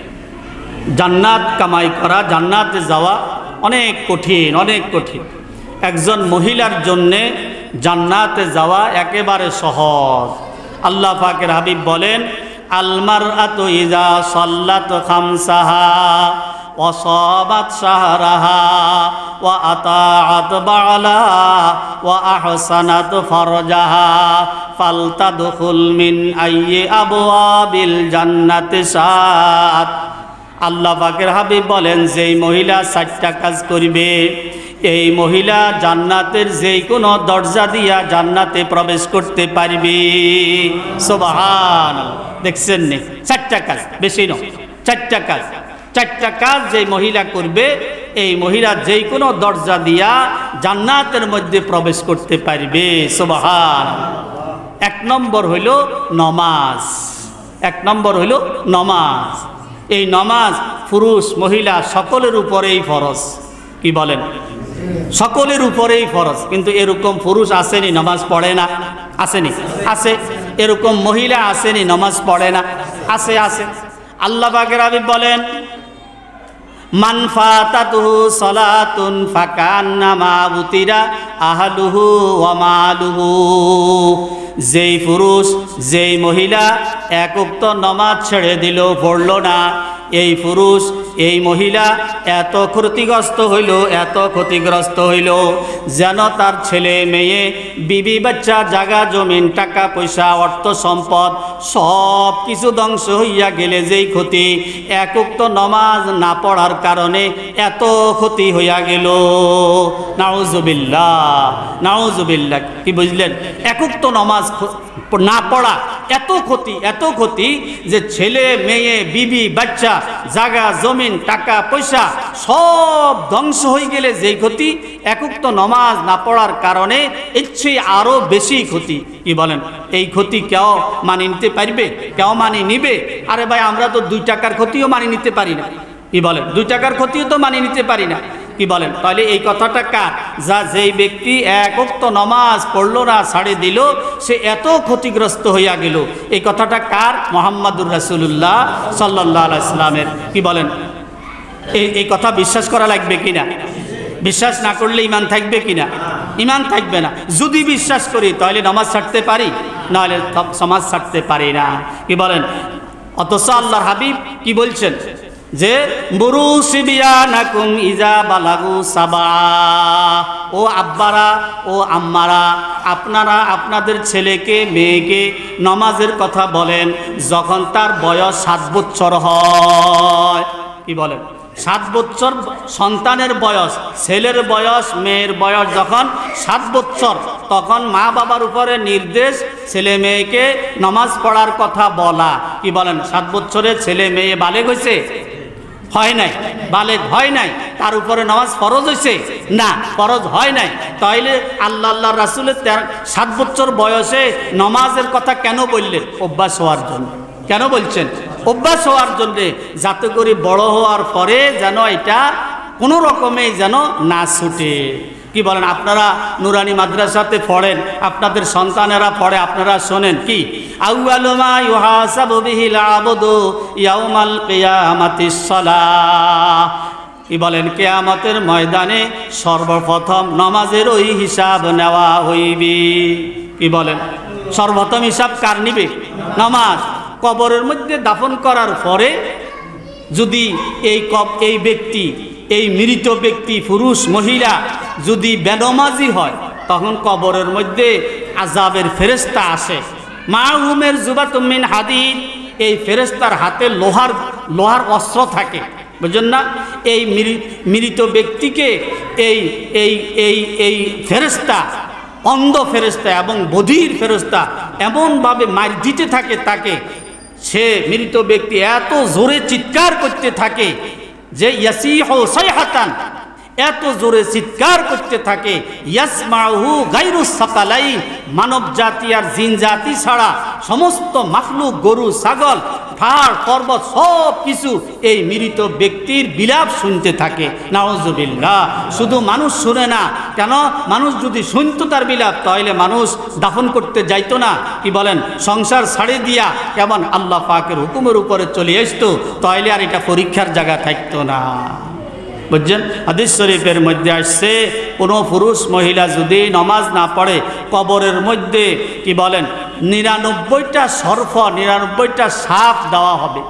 A: জান্নাত কামাই করা, জান্নাতে যাওয়া অনেক কঠিন, অনেক কঠিন। একজন মহিলার জন্যে জান্নাতে যাওয়া একেবারে সহজ। আল্লাহ পাকের হাবিব বলেন, আলমারআতু ইযা সাল্লাত খামসাহা ওয়া সাবাত শাহরাহা ওয়া আতাআত বা'লাহা ওয়া আহসানাত ফারজাহা ফালতাদখুল মিন আইয়ি আবওয়াবিল জান্নাতি শাআত। আল্লাহ পাকের হাবিব বলেন, যেই মহিলা চারটা কাজ করবে, এই মহিলা জান্নাতের যেই কোনো দরজা দিয়া জান্নাতে প্রবেশ করতে পারবে। সুবহানাল্লাহ। দেখছেন নি? চারটা কাজ, বেশি নয়, চারটা কাজ। চারটা কাজ যে মহিলা করবে, এই মহিলা যেই কোনো দরজা দিয়া জান্নাতের মধ্যে প্রবেশ করতে পারবে। সুবহানাল্লাহ। এক নম্বর হইল নমাজ। এক নম্বর হইল নমাজ। এই নমাজ পুরুষ মহিলা সকলের উপরেই ফরজ। কি বলেন? সকলের উপরেই ফরজ। কিন্তু এরকম পুরুষ আসেনি নামাজ পড়ে না? আসেনি? আছে। এরকম মহিলা আসেনি নামাজ পড়ে না? আছে, আছে। আল্লাহ পাকের হাবিব বলেন, মান ফাতাতুহু সালাতুন ফাকান্নামা উতিরা আহলুহু ওয়া মালুহু। যেই পুরুষ, যেই মহিলা এক ওয়াক্ত নামাজ ছেড়ে দিল, পড়ল না, এই পুরুষ, এই মহিলা এত ক্ষতিগ্রস্ত হইল, এত ক্ষতিগ্রস্ত হইল যেন তার ছেলে মেয়ে, বিবি বাচ্চা, জাগা জমিন, টাকা পয়সা, অর্থ সম্পদ সব কিছু ধ্বংস হইয়া গেলে যেই ক্ষতি, এক ওয়াক্ত নামাজ না পড়ার কারণে এত ক্ষতি হইয়া গেল। নাউজুবিল্লাহ, নাউজুবিল্লাহ। কি বুঝলেন? এক ওয়াক্ত নামাজ না পড়া এত ক্ষতি, এত ক্ষতি যে ছেলে মেয়ে, বিবি বাচ্চা, জাগা জমিন, টাকা পয়সা সব ধ্বংস হয়ে গেলে যেই ক্ষতি, এক ওয়াক্ত নামাজ না পড়ার কারণে এর চেয়ে আরো বেশি ক্ষতি। কি বলেন? এই ক্ষতি কেউ মানি নিতে পারবে? কেউ মানি নিবে? আরে ভাই, আমরা তো দুই টাকার ক্ষতিও মানি নিতে পারি না। কি বলেন? দুই টাকার ক্ষতিও তো মানি নিতে পারি না। কি বলেন? তাহলে এই কথাটা কার? যা যেই ব্যক্তি এক ওয়াক্ত নামাজ পড়লো না, ছাড়ে দিল, সে এত ক্ষতিগ্রস্ত হইয়া গেল। এই কথাটা কার? মুহাম্মাদুর রাসূলুল্লাহ সাল্লাল্লাহু আলাইহি সাল্লামের। কি বলেন? এই এই কথা বিশ্বাস করা লাগবে কিনা? বিশ্বাস না করলে ইমান থাকবে কিনা? ইমান থাকবে না। যদি বিশ্বাস করি তাহলে নামাজ ছাড়তে পারি, নাহলে সমাজ ছাড়তে পারি না। কি বলেন? অথচ আল্লাহর হাবিব কি বলছেন যে বুরু সিবিয়ানাকুম ইজা বালাগু সাবা, ও আব্বারা ও আম্মারা, আপনারা আপনাদের ছেলেকে মেয়েকে নামাজের কথা বলেন যখন তার বয়স সাত বছর হয়। কি বলেন? সাত বছর সন্তানের বয়স, ছেলের বয়স মেয়ের বয়স যখন সাত বছর, তখন মা বাবার উপরে নির্দেশ ছেলে মেয়েকে নামাজ পড়ার কথা বলা। কি বলেন? সাত বছরের ছেলে মেয়ে বালেগ হয়েছে? হয় নাই। বালেগ হয় নাই, তার উপরে নামাজ ফরজ হয়েছে? না, ফরজ হয় নাই। তাইলে আল্লাহ আল্লাহ রাসূলের সাত বছর বয়সে নামাজের কথা কেন বললেন? অভ্যাস হওয়ার জন্য। কেন বলছেন? অভ্যাস হওয়ার জন্যে, যাতে করে বড় হওয়ার পরে যেন এটা কোনো রকমে যেন না ছুটে। কি বলেন? আপনারা নুরানি মাদ্রাসাতে পড়েন, আপনাদের সন্তানেরা পড়ে, আপনারা শোনেন কি আউয়ালু মা ইউহাসাবু বিহিল আবদু ইয়াউমাল কিয়ামাতিস সালাহ। কি বলেন? কিয়ামতের ময়দানে সর্বপ্রথম নামাজের ওই হিসাব নেওয়া হইবে। কি বলেন? সর্বপ্রথম হিসাব কার নিবে? নামাজ। কবরের মধ্যে দাফন করার পরে যদি এই কব এই ব্যক্তি, এই মৃত ব্যক্তি পুরুষ মহিলা যদি বেনমাজি হয়, তখন কবরের মধ্যে আযাবের ফেরেশতা আসে। মাউমের জুবাতুম মিন হাদিদ, এই ফেরেশতার হাতে লোহার লোহার অস্ত্র থাকে, বুঝলেন না? এই মৃত ব্যক্তিকে এই এই এই এই ফেরেশতা, অন্ধ ফেরেশতা এবং বধির ফেরেশতা এমনভাবে মার দিতে থাকে তাকে, সে মৃত ব্যক্তি এত জোরে চিৎকার করতে থাকে যে ইয়াসিহু সাইহাতান, এত জোরে চিৎকার করতে থাকে ইয়াসমাউহু গায়রুস সাকালাইন, মানব জাতি আর জিন জাতি ছাড়া সমস্ত মাখলুক, গরু ছাগল পাহাড় পর্বত সব কিছু এই মৃত ব্যক্তির বিলাপ শুনতে থাকে। নাউজুবিল্লাহ। শুধু মানুষ শুনে না, কেন? মানুষ যদি শুনতো তার বিলাপ, তাহলে মানুষ দাফন করতে যাইতো না। কি বলেন? সংসার ছাড়ে দিয়া কেমন আল্লাহ পাকের হুকুমের উপরে চলে আসতো, তাহলে আর এটা পরীক্ষার জায়গা থাকতো না। বুঝছেন? হাদিস শরীফের মধ্যে আসছে, কোনো পুরুষ মহিলা যদি নামাজ না পড়ে, কবরের মধ্যে কি বলেন নিরানব্বইটা সর্প, নিরানব্বইটা সাপ দেওয়া হবে।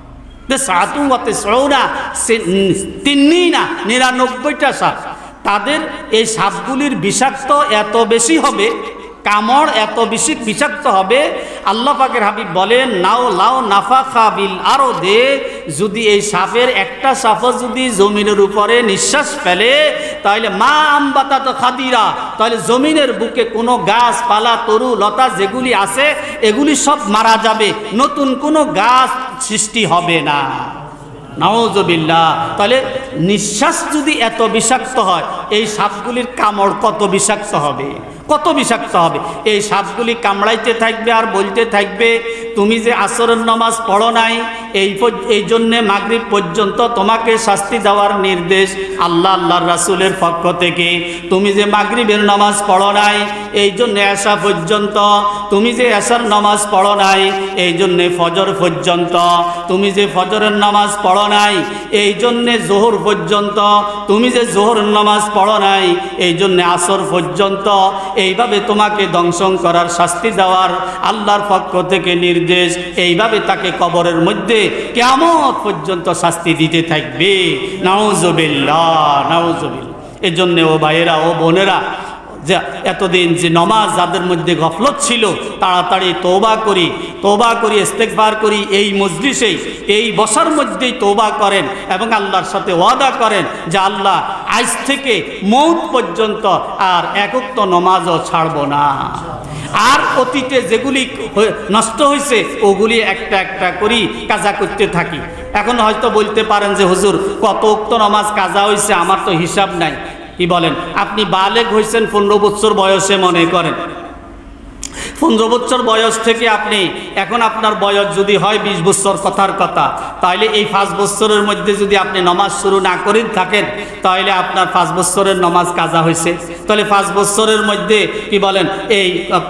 A: তিন্নিনা, নিরানব্বইটা সাপ। তাদের এই সাপগুলির বিষাক্ত এত বেশি হবে, কামড় এত বেশি বিষাক্ত হবে। আল্লাহ পাকের হাবিব বলেন, নাও লাও নাফাখা বিল আরদে, যদি এই সাপের একটা সাপও যদি জমিনের উপরে নিঃশ্বাস ফেলে, তাহলে মা আমবাতাত খাদিরা, তাহলে জমিনের বুকে কোনো গাছপালা তরু লতা যেগুলি আছে এগুলি সব মারা যাবে, নতুন কোনো গাছ সৃষ্টি হবে না। নাউজুবিল্লাহ। তাহলে নিঃশ্বাস যদি এত বিষাক্ত হয়, এই সাপগুলির কামড় কত বিষাক্ত হবে, কত বিষাক্ত হবে। এই সাপগুলি কামড়াইতে থাকবে আর বলতে থাকবে, তুমি যে আসরের নামাজ পড়ো নাই, এই এই জন্যে মাগরিব পর্যন্ত তোমাকে শাস্তি দেওয়ার নির্দেশ আল্লাহ আল্লাহর রাসূলের পক্ষ থেকে। তুমি যে মাগরিবের নামাজ পড়ো নাই, এই জন্যে এশা পর্যন্ত। তুমি যে এশার নামাজ পড়ো নাই, এই জন্যে ফজর পর্যন্ত। তুমি যে ফজরের নামাজ পড়ো নাই, এই জন্যে জোহর পর্যন্ত। তুমি যে জোহরের নামাজ পড়ো নাই, এই জন্যে আসর পর্যন্ত। এইভাবে তোমাকে দংশন করার, শাস্তি দেওয়ার আল্লাহর পক্ষ থেকে নির্দেশ। এইভাবে তাকে কবরের মধ্যে কিয়ামত পর্যন্ত শাস্তি দিতে থাকবে। নাউজুবিল্লাহ, নাউজুবিল্লাহ। এই জন্যে ও ভাইয়েরা, ও বোনেরা, যে এতদিন যে নমাজ যাদের মধ্যে গফলত ছিল, তাড়াতাড়ি তওবা করি, তওবা করি, ইস্তেগফার করি। এই মজলিসেই, এই বসার মধ্যেই তওবা করেন এবং আল্লাহর সাথে ওয়াদা করেন যে আল্লাহ আজ থেকে মৌত পর্যন্ত আর এক ওয়াক্ত নমাজও ছাড়ব না। আর অতীতে যেগুলি নষ্ট হয়েছে ওগুলি একটা একটা করি কাজা করতে থাকি। এখন হয়তো বলতে পারেন যে হুজুর কত ওয়াক্ত নমাজ কাজা হয়েছে, আমার তো হিসাব নাই। কি বলেন? আপনি বালেগ হয়েছেন পনেরো বছর বয়সে মনে করেন, পনেরো বছর বয়স থেকে আপনি এখন আপনার বয়স যদি হয় বিশ বছর কথার কথা, তাহলে এই পাঁচ বছরের মধ্যে যদি আপনি নমাজ শুরু না করে থাকেন তাহলে আপনার পাঁচ বছরের নমাজ কাজা হয়েছে। তাহলে পাঁচ বছরের মধ্যে কি বলেন এই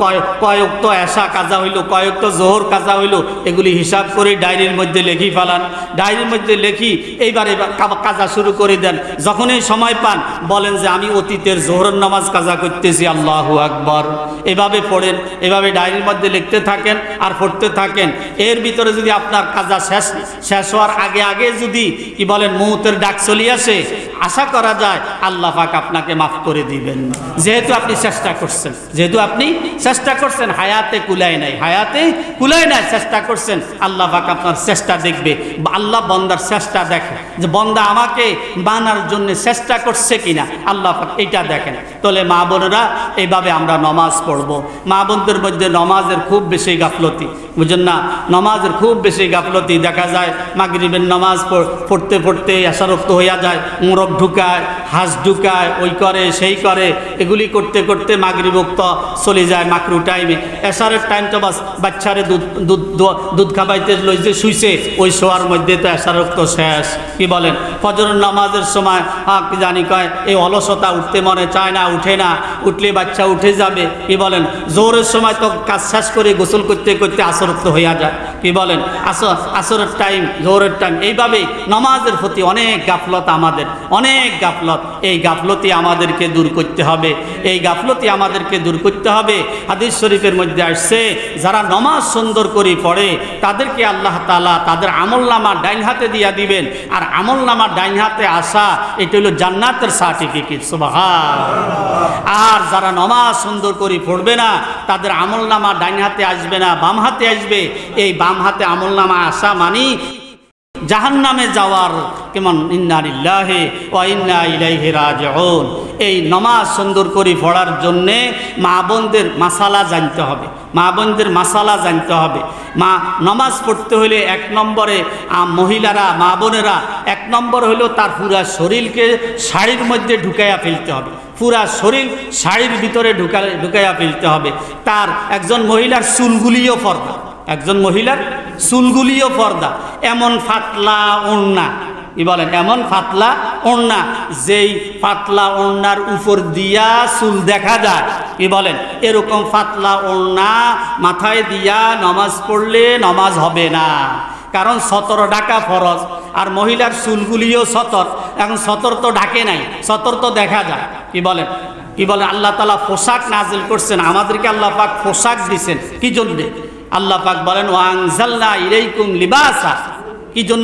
A: কয়েকত এশা কাজা হইল, কয়েকত জোহর কাজা হইল, এগুলি হিসাব করে ডায়েরির মধ্যে লেখি ফেলান। ডায়েরির মধ্যে লেখি এইবারে কাজা শুরু করে দেন। যখনই সময় পান বলেন যে আমি অতীতের জোহরের নামাজ কাজা করতেছি, আল্লাহু আকবার। এভাবে পড়েন, এভাবে ডায়েরির মধ্যে লিখতে থাকেন আর পড়তে থাকেন। এর ভিতরে যদি আপনার কাজা শেষ শেষ হওয়ার আগে আগে যদি কি বলেন মৌতের ডাক চলে আসে, আশা করা যায় আল্লাহ পাক আপনাকে মাফ করে দিবেন, যেহেতু আপনি চেষ্টা করছেন। যেহেতু আপনি চেষ্টা করছেন, হায়াতে কুলায় নাই, হায়াতে কুলায় নাই, চেষ্টা করছেন। আল্লাহ পাক আপনার চেষ্টা দেখবে। আল্লাহ বন্দার চেষ্টা দেখে যে বন্দা আমাকে মানার জন্য চেষ্টা করছে কিনা, আল্লাহ পাক এটা দেখেন। তাহলে মা বোনেরা এইভাবে আমরা নমাজ পড়বো। মা বোনদের মধ্যে নমাজের খুব বেশি গাফলতি, বুঝেন না? নমাজের খুব বেশি গাফলতি দেখা যায়। মাগরিবের নামাজ পড়তে পড়তে এশারক্ত হইয়া যায়, মোরগ ঢুকায়, হাঁস ঢুকায়, ওই করে সেই করে, এগুলি করতে করতে মাগরিবক্ত চলে যায় মাকরু টাইমে। এশারের টাইম তো বাস বাচ্চারে দুধ দুধ দুধ খাবাইতে লই যে শুইছে, ওই শোয়ার মধ্যে তো এশারক্ত শেষ। কি বলেন? ফজরের নামাজের সময় হ্যাঁ কি জানি কয় এই অলসতা, উঠতে মনে চায় না, উঠে না, উঠলে বাচ্চা উঠে যাবে। কি বলেন? জোহরের সময় তো কাজ শেষ করে গোসল করতে করতে আসরক্ত হইয়া যায়। কি বলেন? আসর আসরের টাইম, জোহরের টাইম, এইভাবে নামাজের প্রতি অনেক গাফলত, আমাদের অনেক গাফলত। এই গাফলতি আমাদেরকে দূর করতে হবে, এই গাফলতি আমাদেরকে দূর করতে হবে। হাদিস শরীফের মধ্যে আসছে যারা নামাজ সুন্দর করে পড়ে তাদেরকে আল্লাহ তাআলা তাদের আমলনামা ডাইন হাতে দিয়া দিবেন। আর আমলনামা ডাইন হাতে আসা এটা হলো জান্নাতের সার্টিফিকেট। সুবহানাল্লাহ। আর যারা নামাজ সুন্দর করে পড়বে না তাদের আমলনামা ডাইন হাতে আসবে না, বাম হাতে আসবে। এই বাম হাতে আমলনামা আসা মানে জাহান্নামে যাওয়ার কেমন। ইন্না লিল্লাহি ওয়া ইন্না ইলাইহি রাজিউন। এই নামাজ সুন্দর করে পড়ার জন্যে মা বোনদের মাসালা জানতে হবে, মা বোনদের মাসালা জানতে হবে। মা নামাজ পড়তে হলে এক নম্বরে মহিলারা, মা বোনেরা, এক নম্বর হলো তার পুরা শরীরকে শাড়ির মধ্যে ঢুকাইয়া ফেলতে হবে। পুরা শরীর শাড়ির ভিতরে ঢুকা ঢুকাইয়া ফেলতে হবে। তার একজন মহিলার চুলগুলিও পর্দা, একজন মহিলার চুলগুলিও পর্দা। এমন ফাতলা ওড়না, কি বলেন, এমন পাতলা ওড়না যেই পাতলা ওড়নার উপর দিয়া চুল দেখা যায়। কি বলেন? এরকম পাতলা ওড়না মাথায় দিয়া নামাজ পড়লে নামাজ হবে না, কারণ সতর ঢাকা ফরজ। আর মহিলার চুলগুলিও সতর, এখন সতর তো ঢাকে নাই, সতর তো দেখা যায়। কি বলেন? কি বলেন? আল্লাহ তাআলা পোশাক নাজিল করছেন, আমাদেরকে আল্লাহ পাক পোশাক দিছেন। কি জন্যে? আল্লাহ পাক বলেন ওয়ানজালনা ইলাইকুম লিবাসা। কি জন্য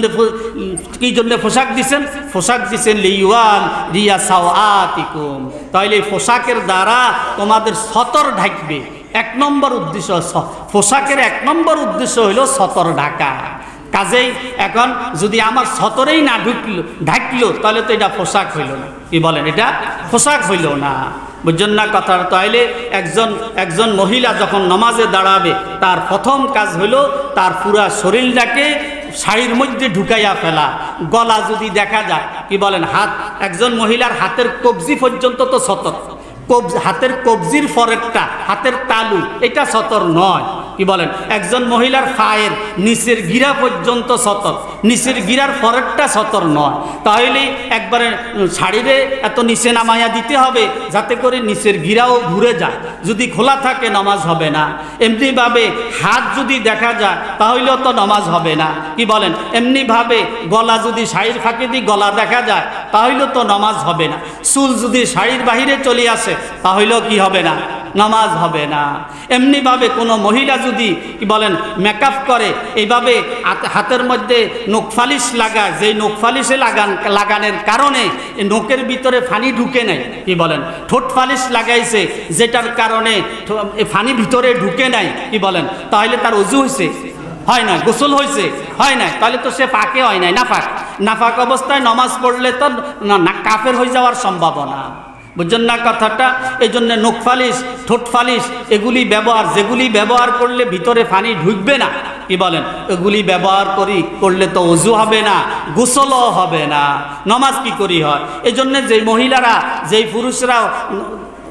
A: কি জন্য পোশাক দিছেন? পোশাক দিছেন লিওয়ান রিয়া সাওয়াতিকুম। তাইলে পোশাকের দ্বারা তোমাদের সতর ঢাকবে। এক নম্বর উদ্দেশ্য, পোশাকের এক নম্বর উদ্দেশ্য হইল সতর ঢাকা। কাজেই এখন যদি আমার সতরেই না ঢুকলো ঢাকলো তাহলে তো এটা পোশাক হইল না। কি বলেন? এটা পোশাক হইল না, বুঝছেন না কথা? তাইলে একজন একজন মহিলা যখন নামাজে দাঁড়াবে তার প্রথম কাজ হইল তার পুরা শরীরটাকে শাড়ির মধ্যে ঢুকাইয়া ফেলা। গলা যদি দেখা যায়, কি বলেন, হাত, একজন মহিলার হাতের কবজি পর্যন্ত তো সতর, কবজ হাতের কবজির ফরেকটা, হাতের তালু, এটা সতর নয়। কি বলেন? একজন মহিলার পায়ের নিচের গিরা পর্যন্ত সতর, নিচের গিরার ফরেকটা সতর নয়। তাহলে একবারে শাড়িরে এত নিচে নামাইয়া দিতে হবে যাতে করে নিচের গিরাও ঘুরে যায়। যদি খোলা থাকে নামাজ হবে না। এমনিভাবে হাত যদি দেখা যায় তাহলেও তো নামাজ হবে না। কি বলেন? এমনিভাবে গলা যদি শাড়ির ফাঁকে দিয়ে গলা দেখা যায় তাহলেও তো নামাজ হবে না। চুল যদি শাড়ির বাহিরে চলে আসে তাহলেও কি হবে না? নামাজ হবে না। এমনিভাবে কোনো মহিলা যদি কি বলেন মেকআপ করে, এইভাবে হাতের মধ্যে নখফালিশ লাগায়, যেই নখফালিশে লাগান লাগানোর কারণে নখের ভিতরে ফানি ঢুকে নাই। কি বলেন? ঠোঁট ফালিশ লাগাইছে যেটার কারণে ফানি ভিতরে ঢুকে নাই। কি বলেন? তাহলে তার ওযু হয়েছে? হয় না। গোসল হয়েছে? হয় না। তাহলে তো সে পাকে হয় নাই, নাফাক। নাফাক অবস্থায় নামাজ পড়লে তো না কাফের হয়ে যাওয়ার সম্ভাবনা, বুঝছেন না কথাটা? এই জন্য নখ ফালিশ, ঠোঁট ফালিশ এগুলি ব্যবহার, যেগুলি ব্যবহার করলে ভিতরে পানি ঢুকবে না, কি বলেন, এগুলি ব্যবহার করি করলে তো ওযু হবে না, গোসলও হবে না, নামাজ কি করি হয়? এই জন্য যেই মহিলারা, যেই পুরুষরা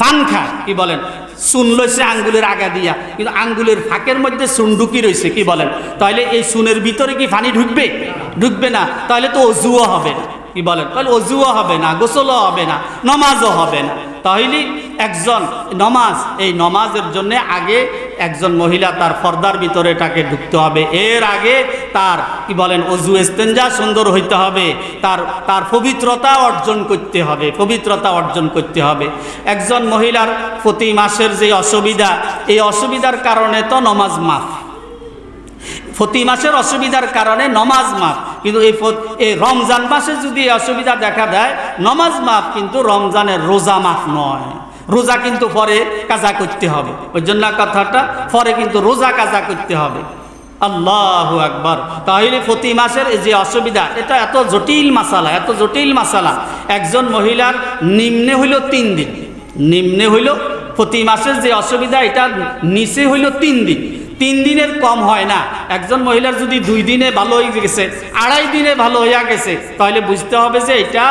A: ফান খায়, কি বলেন, চুন লইছে আঙ্গুলের আগা দিয়া, কিন্তু আঙ্গুলের ফাঁকের মধ্যে চুন ঢুকি রয়েছে, কি বলেন, তাহলে এই চুনের ভিতরে কি পানি ঢুকবে? ঢুকবে না। তাহলে তো অজুও হবে না, কি বলেন, তাহলে অজুও হবে না, গোসলও হবে না, নমাজও হবে না। তাহলে একজন নমাজ, এই নমাজের জন্য আগে একজন মহিলা তার পর্দার ভিতরে এটাকে ঢুকতে হবে। এর আগে তার, কি বলেন, অজু ইস্তেঞ্জা সুন্দর হইতে হবে, তার তার পবিত্রতা অর্জন করতে হবে, পবিত্রতা অর্জন করতে হবে। একজন মহিলার প্রতি মাসের যে অসুবিধা, এই অসুবিধার কারণে তো নমাজ মাফ, প্রতি মাসের অসুবিধার কারণে নমাজ মাফ, কিন্তু এই এই রমজান মাসে যদি এই অসুবিধা দেখা দেয় নমাজ মাফ, কিন্তু রমজানের রোজা মাফ নয়। রোজা কিন্তু পরে কাজা করতে হবে, ওই জন্য কথাটা পরে কিন্তু রোজা কাজা করতে হবে। আল্লাহু আকবার। তাহলে প্রতি মাসের এই যে অসুবিধা, এটা এত জটিল মাসালা, এত জটিল মাসালা। একজন মহিলার নিম্নে হইল তিন দিন, নিম্নে হইল প্রতি মাসের যে অসুবিধা, এটা নিচে হইল তিন দিন, তিন দিনের কম হয় না। একজন মহিলার যদি দুই দিনে ভালো হয়ে গেছে, আড়াই দিনে ভালো হইয়া গেছে, তাহলে বুঝতে হবে যে এটা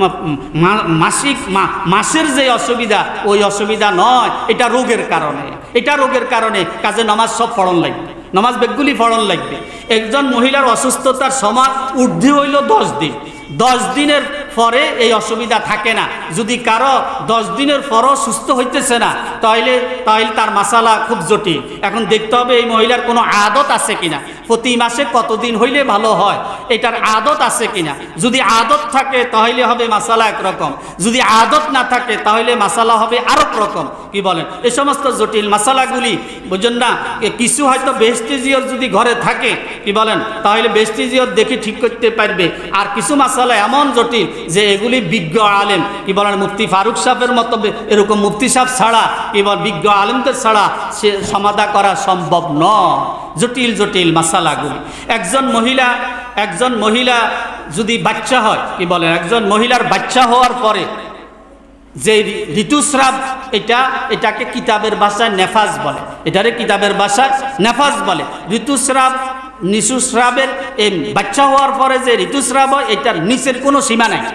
A: মাসিক মাসের যে অসুবিধা, ওই অসুবিধা নয়, এটা রোগের কারণে, এটা রোগের কারণে। কাজে নামাজ সব পড়ন লাগবে, নামাজ বেগুলি পড়ন লাগবে। একজন মহিলার অসুস্থতার সময় ঊর্ধ্বে হইল দশ দিন, দশ দিনের পরে এই অসুবিধা থাকে না। যদি কারো দশ দিনের পরও সুস্থ হইতেছে না, তাহলে তাহলে তার মাসালা খুব জটিল। এখন দেখতে হবে এই মহিলার কোনো আদত আছে কিনা, প্রতি মাসে কতদিন হইলে ভালো হয়, এটার আদত আছে কিনা। যদি আদত থাকে তাহলে হবে মাসালা একরকম, যদি আদত না থাকে তাহলে মাসালা হবে আরেক রকম, কি বলেন। এই সমস্ত জটিল মাসালাগুলি বুঝুন না। কিছু হয়তো বেস্টিজিওর যদি ঘরে থাকে, কি বলেন, তাহলে বেস্টিজিওর দেখে ঠিক করতে পারবে। আর কিছু মাসালা এমন জটিল যে এগুলি বিজ্ঞ আলেম, কি বলেন, মুফতি ফারুক সাহেবের মতো এরকম মুফতি সাহেব ছাড়া, কি বল, বিজ্ঞ আলেমদের ছাড়া সে সমাধান করা সম্ভব নয়, জটিল জটিল মাসালাগুলি। একজন মহিলা, একজন মহিলা যদি বাচ্চা হয়, কি বলেন, একজন মহিলার বাচ্চা হওয়ার পরে যে ঋতুস্রাব, এটা এটাকে কিতাবের ভাষায় নেফাজ বলে, এটারে কিতাবের ভাষায় নেফাজ বলে। ঋতুস্রাব, নিশুস্রাবের এই বাচ্চা হওয়ার পরে যে ঋতুস্রাব হয়, এটার নিচের কোনো সীমা নাই।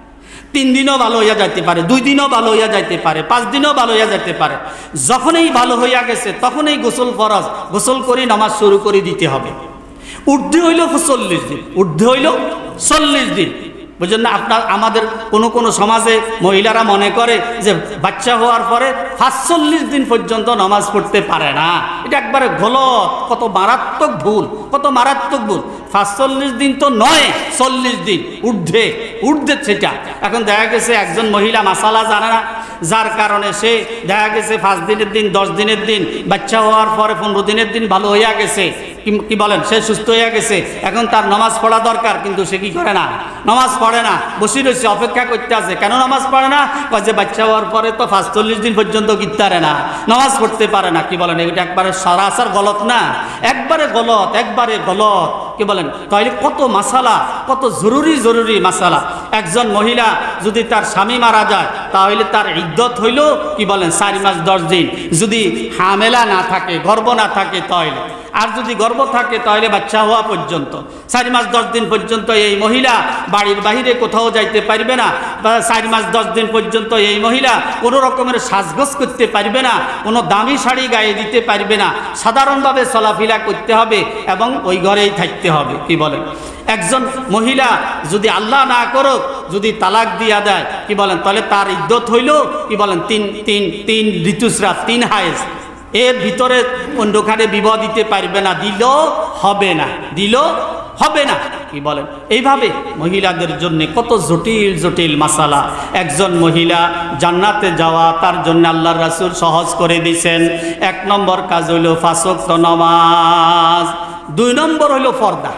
A: তিন দিনও ভালো হইয়া যাইতে পারে, দুই দিনও ভালো হইয়া যাইতে পারে, পাঁচ দিনও ভালো হইয়া যাইতে পারে। যখনই ভালো হইয়া গেছে তখনই গোসল ফরজ, গোসল করে নামাজ শুরু করে দিতে হবে। ঊর্ধ্বে হইল চল্লিশ দিন, ঊর্ধ্বে হইল চল্লিশ দিন, বুঝলেন না। আপনার আমাদের কোনো কোনো সমাজে মহিলারা মনে করে যে বাচ্চা হওয়ার পরে পাঁচচল্লিশ দিন পর্যন্ত নামাজ পড়তে পারে না, এটা একবারে গলত, কত মারাত্মক ভুল, কত মারাত্মক ভুল। পাঁচচল্লিশ দিন তো নয়, চল্লিশ দিন ঊর্ধ্বে, ঊর্ধ্বে সেটা। এখন দেখা গেছে একজন মহিলা মাসালা জানে না, যার কারণে সে দেখা গেছে পাঁচ দিনের দিন, দশ দিনের দিন, বাচ্চা হওয়ার পরে পনেরো দিনের দিন ভালো হইয়া গেছে, কি বলেন, সে সুস্থ হইয়া গেছে, এখন তার নামাজ পড়া দরকার, কিন্তু সে কি করে না, নামাজ পড়ে না, বসে রয়েছে, অপেক্ষা করতে আছে। কেন নামাজ পড়ে না? যে বাচ্চা হওয়ার পরে তো পাঁচচল্লিশ দিন পর্যন্ত কিনতে পারে না, নামাজ পড়তে পারে না, কি বলেন, এটা একবারে সরাসর গলত না, একবারে গলত, একবারে গলত, কি বলেন। তাহলে কত মাসালা, কত জরুরি জরুরি মাসালা। একজন মহিলা যদি তার স্বামী মারা যায়, তাহলে তার ইদ্যত হইল, কি বলেন, চার মাস দশ দিন। যদি হামেলা না থাকে, গর্ভ না থাকে, তাহলে, আর যদি গর্ভ থাকে তাহলে বাচ্চা হওয়া পর্যন্ত চার মাস দশ দিন পর্যন্ত এই মহিলা বাড়ির বাহিরে কোথাও যাইতে পারবে না। চার মাস দশ দিন পর্যন্ত এই মহিলা কোনো রকমের সাজগোজ করতে পারবে না, কোনো দামি শাড়ি গায়ে দিতে পারবে না, সাধারণভাবে চলাফেরা করতে হবে এবং ওই ঘরেই থাকতে হবে, কি বলেন। একজন মহিলা যদি আল্লাহ না করুক, যদি তালাক দিয়া দেয়, কি বলেন, তাহলে তার ইদ্যত হইল, কি বলেন, তিন তিন তিন ঋতুস্রাব, তিন হায়েজ। এর ভিতরে অন্যখানে বিবাহ দিতে পারবে না, দিল হবে না, দিল হবে না, কি বলেন। এইভাবে মহিলাদের জন্য কত জটিল জটিল মাসালা। একজন মহিলা জান্নাতে যাওয়া, তার জন্য আল্লাহর রাসূল সহজ করে দিয়েছেন। এক নম্বর কাজ হইল পাঁচ ওয়াক্ত নামাজ, দুই নম্বর হইল পর্দা,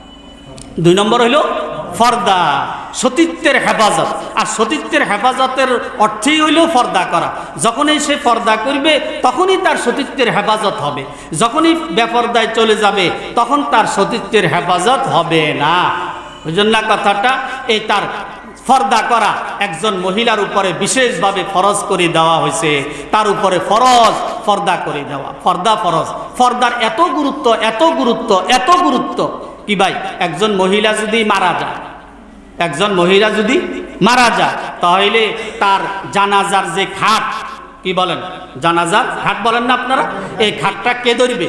A: দুই নম্বর হইল পর্দা, সতীত্বের হেফাজত। আর সতীত্বের হেফাজতের অর্থেই হইল পর্দা করা। যখনই সে পর্দা করবে তখনই তার সতীত্বের হেফাজত হবে, যখনই বেপর্দায় চলে যাবে তখন তার সতীত্বের হেফাজত হবে না। ওই জন্য কথাটা এই তার পর্দা করা একজন মহিলার উপরে বিশেষভাবে ফরজ করে দেওয়া হয়েছে, তার উপরে ফরজ পর্দা করে দেওয়া। পর্দা ফরজ, পর্দার এত গুরুত্ব, এত গুরুত্ব, এত গুরুত্ব, কি ভাই, একজন মহিলা যদি মারা যায়, একজন মহিলা যদি মারা যায়, তাহলে তার জানাজার যে খাট, কি বলেন, জানাজার খাট বলেন না আপনারা, এই খাটটা কে ধরবে?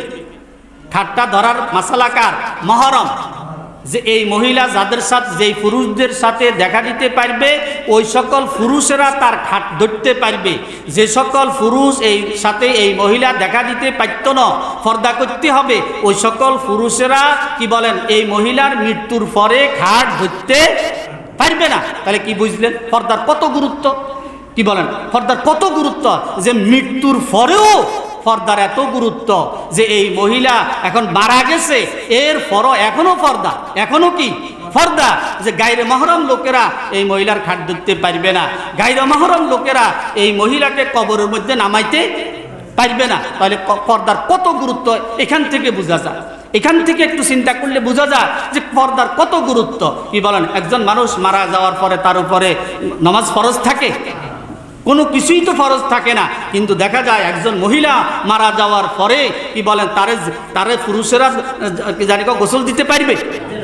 A: খাটটা ধরার মাসালা কার? মহরম। যে এই মহিলা যাদের সাথে, যেই পুরুষদের সাথে দেখা দিতে পারবে ওই সকল পুরুষেরা তার খাট ধরতে পারবে। যে সকল পুরুষ এই সাথে এই মহিলা দেখা দিতে পারত না, পর্দা করতে হবে, ওই সকল পুরুষেরা কি বলেন এই মহিলার মৃত্যুর পরে খাট ধরতে পারবে না। তাহলে কি বুঝলেন পর্দার কত গুরুত্ব? কি বলেন পর্দার কত গুরুত্ব, যে মৃত্যুর পরেও পর্দার এত গুরুত্ব যে এই মহিলা এখন মারা গেছে এর পরও এখনো পর্দা, এখনো কি পর্দা, যে গায়রে মাহরম লোকেরা এই মহিলার খাট ধরতে পারবে না, গায়রে মাহরম লোকেরা এই মহিলাকে কবরের মধ্যে নামাইতে পারবে না। তাহলে পর্দার কত গুরুত্ব এখান থেকে বোঝা যায়। এখান থেকে একটু চিন্তা করলে বোঝা যায় যে পর্দার কত গুরুত্ব। কি বলেন, একজন মানুষ মারা যাওয়ার পরে তার উপরে নামাজ ফরজ থাকে? কোনো কিছুই তো ফরজ থাকে না, কিন্তু দেখা যায় একজন মহিলা মারা যাওয়ার পরে কি বলেন তারে তারে পুরুষেরা কি জানি গোসল দিতে পারবে?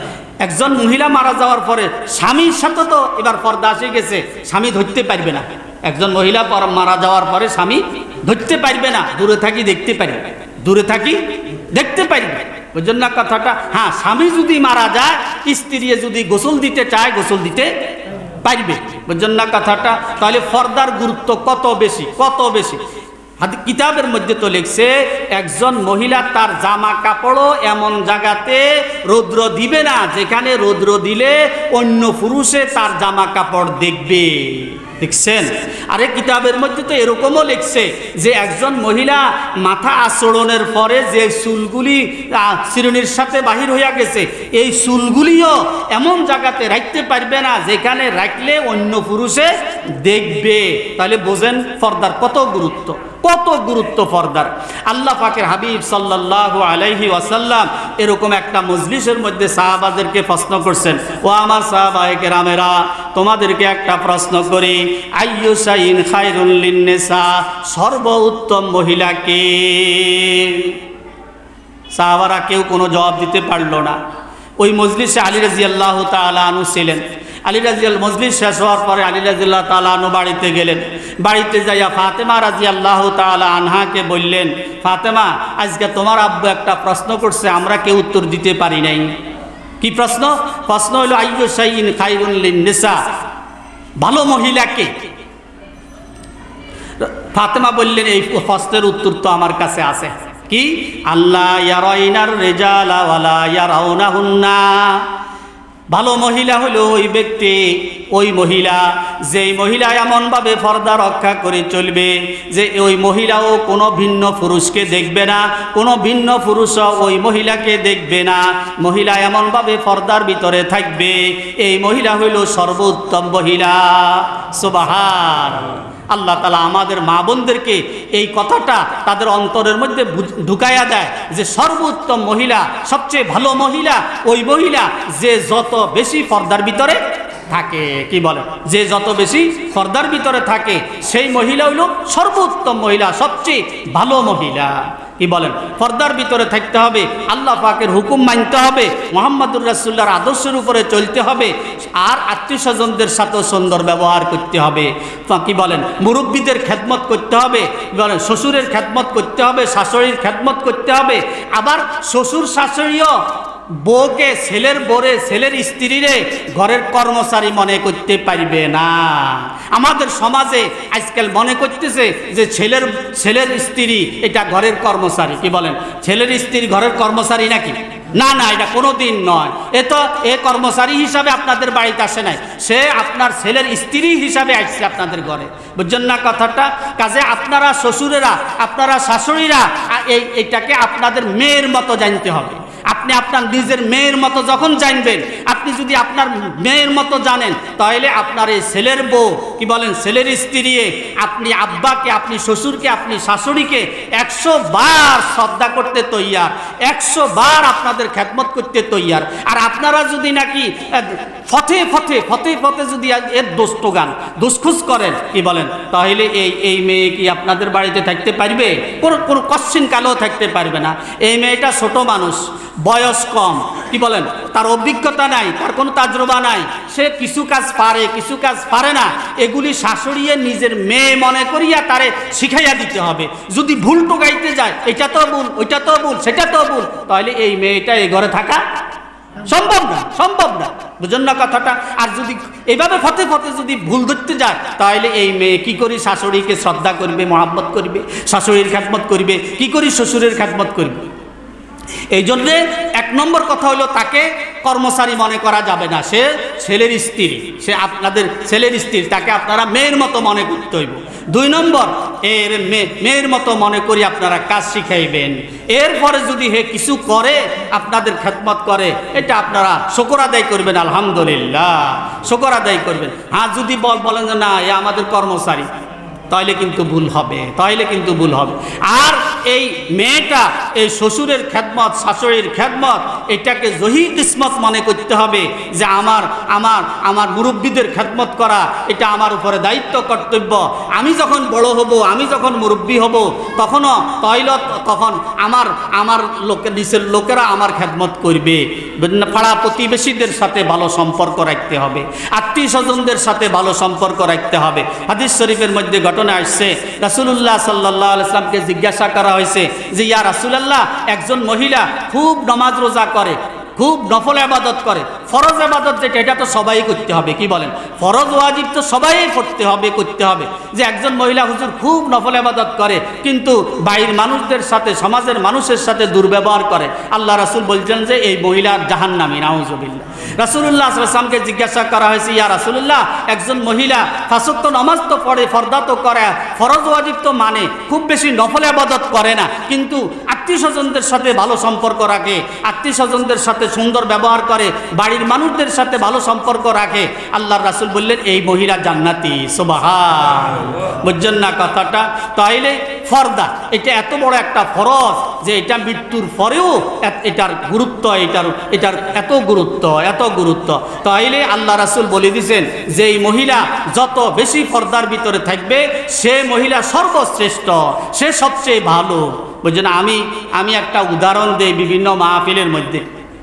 A: একজন মহিলা মারা যাওয়ার পরে স্বামীর সাথে তো এবার পর্দা এসে গেছে, স্বামী ধরতে পারবে না। একজন মহিলা মারা যাওয়ার পরে স্বামী ধরতে পারবে না, দূরে থাকি দেখতে পারবে, দূরে থাকি দেখতে পারবে, বুঝলেন না কথাটা? হ্যাঁ, স্বামী যদি মারা যায় স্ত্রী যদি গোসল দিতে চায় গোসল দিতে পারবে, বুঝলেন না কথাটা? তাহলে পর্দার গুরুত্ব কত বেশি, কত বেশি। কিতাবের মধ্যে তো লিখছে একজন মহিলা তার জামা কাপড়ও এমন জায়গাতে রৌদ্র দিবে না যেখানে রৌদ্র দিলে অন্য পুরুষে তার জামা কাপড় দেখবে। দেখছেন? আরে কিতাবের মধ্যে তো এরকমও লিখছে যে একজন মহিলা মাথা আচরণের পরে যে চুলগুলি চিরুনির সাথে বাহির হইয়া গেছে এই চুলগুলিও এমন জায়গাতে রাখতে পারবে না যেখানে রাখলে অন্য পুরুষে দেখবে। তাহলে বোঝেন পর্দার কত গুরুত্ব, কত গুরুত্ব পর্দার। আল্লাহ পাকের হাবিব সাল্লাল্লাহু আলাইহি ওয়াসাল্লাম এরকম একটা মজলিসের মধ্যে সাহাবাদেরকে প্রশ্ন করছেন, ও আমার সাহাবায়ে কেরামেরা, তোমাদেরকে একটা প্রশ্ন করি, আইয়ু শাইইন খায়রুল লিন-নিসা, সর্বোত্তম মহিলা কে? সাহাবারা কেউ কোনো জবাব দিতে পারলো না। ওই মজলিসে আলী রাদিয়াল্লাহু তাআলা আনহু ছিলেন। আলী রাদিয়াল মজলিস শেষ হওয়ার পরে আলী রাদিয়াল্লাহু তাআলা আনহু বাড়িতে গেলেন। বাড়িতে যাইয়া ফাতেমা রাদিয়াল্লাহু তাআলা আনহাকে বললেন, ফাতেমা, আজকে তোমার আব্বু একটা প্রশ্ন করছে, আমরা কেউ উত্তর দিতে পারি নাই। কি প্রশ্ন? প্রশ্ন হলো আইয়ু শাইইন খায়রুন লিন-নিসা, ভালো মহিলাকে। ফাতেমা বললেন, এই প্রশ্নের উত্তর তো আমার কাছে আছে। কি? আল্লাহ ইয়ারাইনার রিজালা ওয়ালা ইয়ারাউনাহুন্না, ভালো মহিলা হলো ওই ব্যক্তি, ওই মহিলা যেই মহিলা এমনভাবে পর্দা রক্ষা করে চলবে যে ওই মহিলাও কোনো ভিন্ন পুরুষকে দেখবে না, কোনো ভিন্ন পুরুষও ওই মহিলাকে দেখবে না, মহিলা এমনভাবে পর্দার ভিতরে থাকবে, এই মহিলা হইল সর্বোত্তম মহিলা। সুবহানাল্লাহ। আল্লাহ তাআলা আমাদের মা বোনদেরকে এই কথাটা তাদের অন্তরের মধ্যে ঢুকাইয়া দেয় যে সর্বোত্তম মহিলা, সবচেয়ে ভালো মহিলা ওই মহিলা যে যত বেশি পর্দার ভিতরে থাকে। কি বলে? যে যত বেশি পর্দার ভিতরে থাকে সেই মহিলা হইল সর্বোত্তম মহিলা, সবচেয়ে ভালো মহিলা। কি বলেন? পর্দার ভিতরে থাকতে হবে, আল্লাহ পাকের হুকুম মানতে হবে, মুহাম্মদুর রাসূলুল্লাহর আদর্শের উপরে চলতে হবে, আর আত্মীয় স্বজনদের সাথে সুন্দর ব্যবহার করতে হবে। কি বলেন? মুরব্বীদের খেদমত করতে হবে, বলেন শ্বশুরের খেদমত করতে হবে, শাশুড়ির খেদমত করতে হবে। আবার শ্বশুর শাশুড়িও বউকে, ছেলের বোরে, ছেলের স্ত্রীরে ঘরের কর্মচারী মনে করতে পারবে না। আমাদের সমাজে আজকাল মনে করতেছে যে ছেলের ছেলের স্ত্রী এটা ঘরের কর্মচারী। কি বলেন? ছেলের স্ত্রী ঘরের কর্মচারী নাকি? না না, এটা কোনো দিন নয়। এ তো এ কর্মচারী হিসাবে আপনাদের বাড়িতে আসে নাই, সে আপনার ছেলের স্ত্রী হিসাবে আসছে আপনাদের ঘরে, বুঝছেন না কথাটা? কাজে আপনারা শ্বশুরেরা, আপনারা শাশুড়িরা এই এটাকে আপনাদের মেয়ের মতো জানতে হবে। আপনি আপনার নিজের মেয়ের মতো যখন জানবেন, আপনি যদি আপনার মেয়ের মতো জানেন, তাহলে আপনার এই ছেলের বউ, কি বলেন, ছেলের স্ত্রী, আপনি আব্বাকে, আপনি শ্বশুরকে, আপনি শাশুড়িকে একশো বার শ্রদ্ধা করতে তৈয়ার, একশো বার আপনাদের খেদমত করতে তৈয়ার। আর আপনারা যদি নাকি ফতে ফতে ফতে ফতে যদি এর দোস্ত গান দুষ্খুস করেন কি বলেন, তাহলে এই এই মেয়ে কি আপনাদের বাড়িতে থাকতে পারবে? কোনো কোনো কশ্চিন কালেও থাকতে পারবে না। এই মেয়েটা ছোট মানুষ, বয়স কম, কি বলেন, তার অভিজ্ঞতা নাই, তার কোনো তাজরবা নাই, সে কিছু কাজ পারে কিছু কাজ পারে না, এগুলি শাশুড়িয়ে নিজের মেয়ে মনে করিয়া তারে শিখাইয়া দিতে হবে। যদি ভুল টোকাইতে যায়, এটা তো ভুল, ওইটা তো ভুল, সেটা তো ভুল, তাহলে এই মেয়েটা এই ঘরে থাকা সম্ভব না, সম্ভব না। বুঝুন না কথাটা? আর যদি এইভাবে ফতে ফতে যদি ভুল ধরতে যায়, তাহলে এই মেয়ে কি করি শাশুড়িকে শ্রদ্ধা করবে, মহাব্বত করবে, শাশুড়ির খ্যাদমত করবে, কি করি শ্বশুরের খ্যাদমত করবে। এই জন্যে এক নম্বর কথা হলো তাকে কর্মচারী মনে করা যাবে না, সে ছেলের স্ত্রী, সে আপনাদের ছেলের স্ত্রী, তাকে আপনারা মেয়ের মতো মনে করতে হইব। দুই নম্বর, এর মেয়ের মতো মনে করি আপনারা কাজ শিখাইবেন। এরপরে যদি হে কিছু করে আপনাদের খেদমত করে, এটা আপনারা শুকর আদায় করবেন, আলহামদুলিল্লাহ শুকর আদায় করবেন। হ্যাঁ, যদি বল বলেন যে না এ আমাদের কর্মচারী, তাইলে কিন্তু ভুল হবে, তাইলে কিন্তু ভুল হবে। আর এই মেয়েটা এই শ্বশুরের খেদমত, শাশুড়ির খেদমত, এটাকে জহি কিসমত মনে করতে হবে যে আমার আমার আমার মুরব্বীদের খেদমত করা এটা আমার উপরে দায়িত্ব, কর্তব্য। আমি যখন বড় হব, আমি যখন মুরব্বী হব, তখনও তৈল তখন আমার আমার লোকের নিচের লোকেরা আমার খেদমত করবে। পাড়া প্রতিবেশীদের সাথে ভালো সম্পর্ক রাখতে হবে, আত্মীয় স্বজনদের সাথে ভালো সম্পর্ক রাখতে হবে। হাদিস শরীফের মধ্যে ঘটনা আসছে, রাসূলুল্লাহ সাল্লাল্লাহু আলাইহি ওয়াসাল্লামকে জিজ্ঞাসা করা হয়েছে যে ইয়া রাসূলুল্লাহ, একজন মহিলা খুব নামাজ রোজা করে, খুব নফল ইবাদত করে, ফরজ ইবাদত যেটা এটা তো সবাই করতে হবে, কি বলেন, ফরজ ওয়াজিব তো সবাই পড়তে হবে, করতে হবে। যে একজন মহিলা হুজুর খুব নফল ইবাদত করে কিন্তু বাইরের মানুষদের সাথে, সমাজের মানুষের সাথে দুর্ব্যবহার করে, আল্লাহ রাসূল বলছেন যে এই মহিলা জাহান্নামী, নাউযুবিল্লাহ। রাসূলুল্লাহ সাল্লাল্লাহু আলাইহি ওয়াসাল্লামকে জিজ্ঞাসা করা হয়েছে ইয়া রাসূলুল্লাহ, একজন মহিলা পাঁচ ওয়াক্ত নামাজ তো পড়ে, ফরদা তো করে, ফরজ ওয়াজিব তো মানে, খুব বেশি নফল ইবাদত করে না, কিন্তু আত্মীয় স্বজনদের সাথে ভালো সম্পর্ক রাখে, আত্মীয় স্বজনদের সাথে সুন্দর ব্যবহার করে, বাড়ির মানুষদের সাথে ভালো সম্পর্ক রাখে, আল্লাহর রাসূল বললেন এই মহিলা জান্নাতি। সুবহানাল্লাহ, বুঝছেন না কথাটা? তাইলে ফরদা এটা এত বড় একটা ফরজ যে এটা মৃত্যুর পরেও এটার গুরুত্ব, এটার এটার এত গুরুত্ব, এত গুরুত্ব। তাইলে আল্লাহ রাসূল বলে দিয়েছেন যে এই মহিলা যত বেশি ফরদার ভিতরে থাকবে, সে মহিলা সর্বশ্রেষ্ঠ, সে সবচেয়ে ভালো। বুঝছেন? আমি আমি একটা উদাহরণ দেই বিভিন্ন মাহফিলের মধ্যে।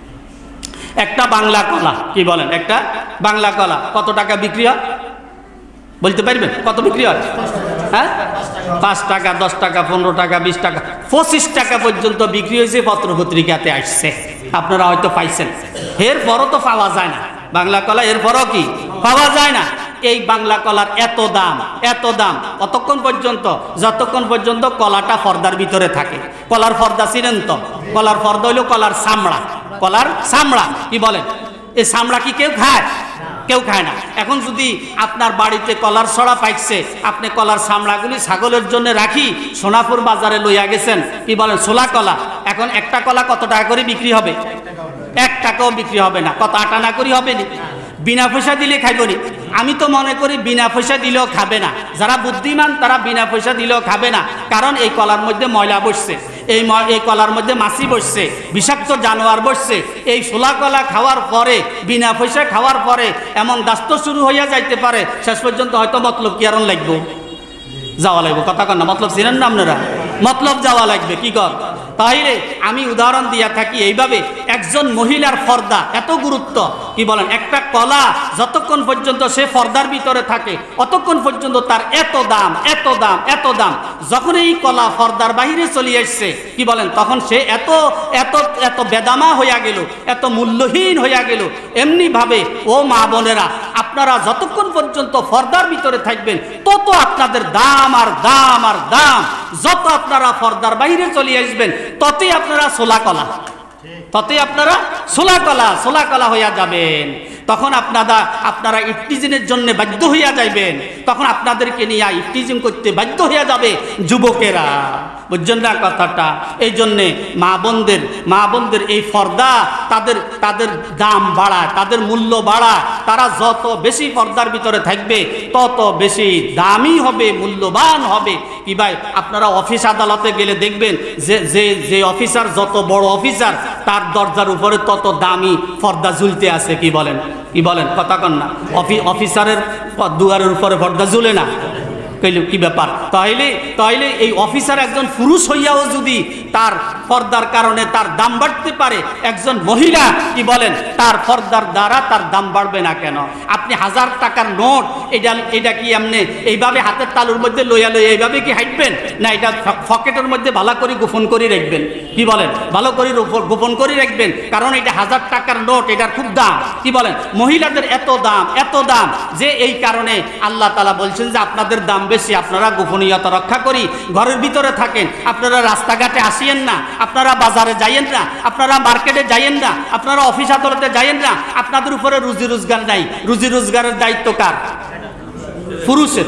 A: একটা বাংলা কলা, কি বলেন, একটা বাংলা কলা কত টাকা বিক্রি হয় বলতে পারবেন? কত বিক্রি হয়? হ্যাঁ, পাঁচ টাকা, দশ টাকা, পনেরো টাকা, বিশ টাকা, পঁচিশ টাকা পর্যন্ত বিক্রি হয়েছে, পত্র পত্রিকাতে আসছে, আপনারা হয়তো পাইছেন। এরপরও তো পাওয়া যায় না বাংলা কলা, এরপরও কি পাওয়া যায় না। এই বাংলা কলার এত দাম, এত দাম কতক্ষণ পর্যন্ত? যতক্ষণ পর্যন্ত কলাটা পর্দার ভিতরে থাকে। কলার পর্দা চিনেন তো? কলার পর্দা হইল কলার চামড়া, কলার চামড়া, কি বলেন, এই চামড়া কি কেউ খায়? কেউ খায় না। এখন যদি আপনার বাড়িতে কলার ছড়া পাইছে, আপনি কলার চামড়াগুলি ছাগলের জন্য রাখি সোনাপুর বাজারে লইয়া গেছেন, কি বলেন, ছোলা কলা, এখন একটা কলা কত টাকা করে বিক্রি হবে? এক টাকাও বিক্রি হবে না। কত আটানা করি হবে না? বিনা পয়সা দিলে খাইব নি? আমি তো মনে করি বিনা পয়সা দিলেও খাবে না। যারা বুদ্ধিমান তারা বিনা পয়সা দিলেও খাবে না, কারণ এই কলার মধ্যে ময়লা বসছে, এই এই কলার মধ্যে মাছি বসছে, বিষাক্ত জানোয়ার বসছে। এই ছোলা কলা খাওয়ার পরে, বিনা পয়সা খাওয়ার পরে এমন দাস্ত শুরু হইয়া যাইতে পারে, শেষ পর্যন্ত হয়তো মতলব কি আরন লাগবো, যাওয়া লাগবে। কথা কন না, মতলব চিনেন না আপনারা? মতলব যাওয়া লাগবে, কি কর? তাইলে আমি উদাহরণ দিয়া থাকি এইভাবে, একজন মহিলার পর্দা এত গুরুত্ব, কি বলেন, একটা কলা যতক্ষণ পর্যন্ত সে পর্দার ভিতরে থাকে অতক্ষণ পর্যন্ত তার এত দাম, এত দাম, এত দাম। যখন এই কলা পর্দার বাহিরে চলে আসছে, কি বলেন, তখন সে এত এত এত বেদামা হইয়া গেল, এত মূল্যহীন হইয়া গেল। এমনি ভাবে ও মা বোনেরা, আপনারা যতক্ষণ পর্যন্ত পর্দার ভিতরে থাকবেন তত আপনাদের দাম আর দাম আর দাম। যত আপনারা পর্দার বাইরে চলে আসবেন ততই আপনারা ছোলা কলা, ততই আপনারা ছোলা কলা ছোলা কলা হইয়া যাবেন। তখন আপনারা আপনারা ইফতিজিনের জন্য বাধ্য হইয়া যাইবেন, তখন আপনাদেরকে নিয়ে ইফতিজিং করতে বাধ্য হইয়া যাবে যুবকেরা। বুঝছেন না কথাটা? এই জন্যে মা বোনদের মা বোনদের এই পর্দা তাদের তাদের দাম বাড়ায়, তাদের মূল্য বাড়ায়। তারা যত বেশি পর্দার ভিতরে থাকবে তত বেশি দামি হবে, মূল্যবান হবে। কি ভাই, আপনারা অফিস আদালতে গেলে দেখবেন যে যে যে অফিসার যত বড় অফিসার তার দরজার উপরে তত দামি পর্দা ঝুলতে আছে। কি বলেন? কি বলেন? কথা কন না? অফিসারের দুয়ারের উপরে পর্দা ঝুলে না? কি ব্যাপার? তাইলে তাইলে এই অফিসার একজন পুরুষ হইয়াও যদি তার পর্দার কারণে তার দাম বাড়তে পারে, একজন মহিলা কি বলেন তার পর্দার দ্বারা তার দাম বাড়বে না কেন? আপনি হাজার টাকার নোট এটা এটা কি এমনি এইভাবে হাতের তালুর মধ্যে লইয়া লইয়া এইভাবে কি হাঁটবেন, না এটা পকেটের মধ্যে ভালো করে গোপন করে রাখবেন? কি বলেন? ভালো করে গোপন করে রাখবেন, কারণ এটা হাজার টাকার নোট, এটার খুব দাম। কি বলেন? মহিলাদের এত দাম, এত দাম যে এই কারণে আল্লাহ তাআলা বলছেন যে আপনাদের দাম বেশি, আপনারা গোপনীয়তা রক্ষা করি, ঘরের ভিতরে থাকেন, আপনারা রাস্তাঘাটে আসিয়েন না, আপনারা বাজারে যাইয়েন না, আপনারা মার্কেটে যাইয়েন না, আপনারা অফিস আদালতে যাইয়েন না। আপনাদের উপরে রুজি রোজগার নাই, রুজি রোজগারের দায়িত্ব কার? পুরুষের।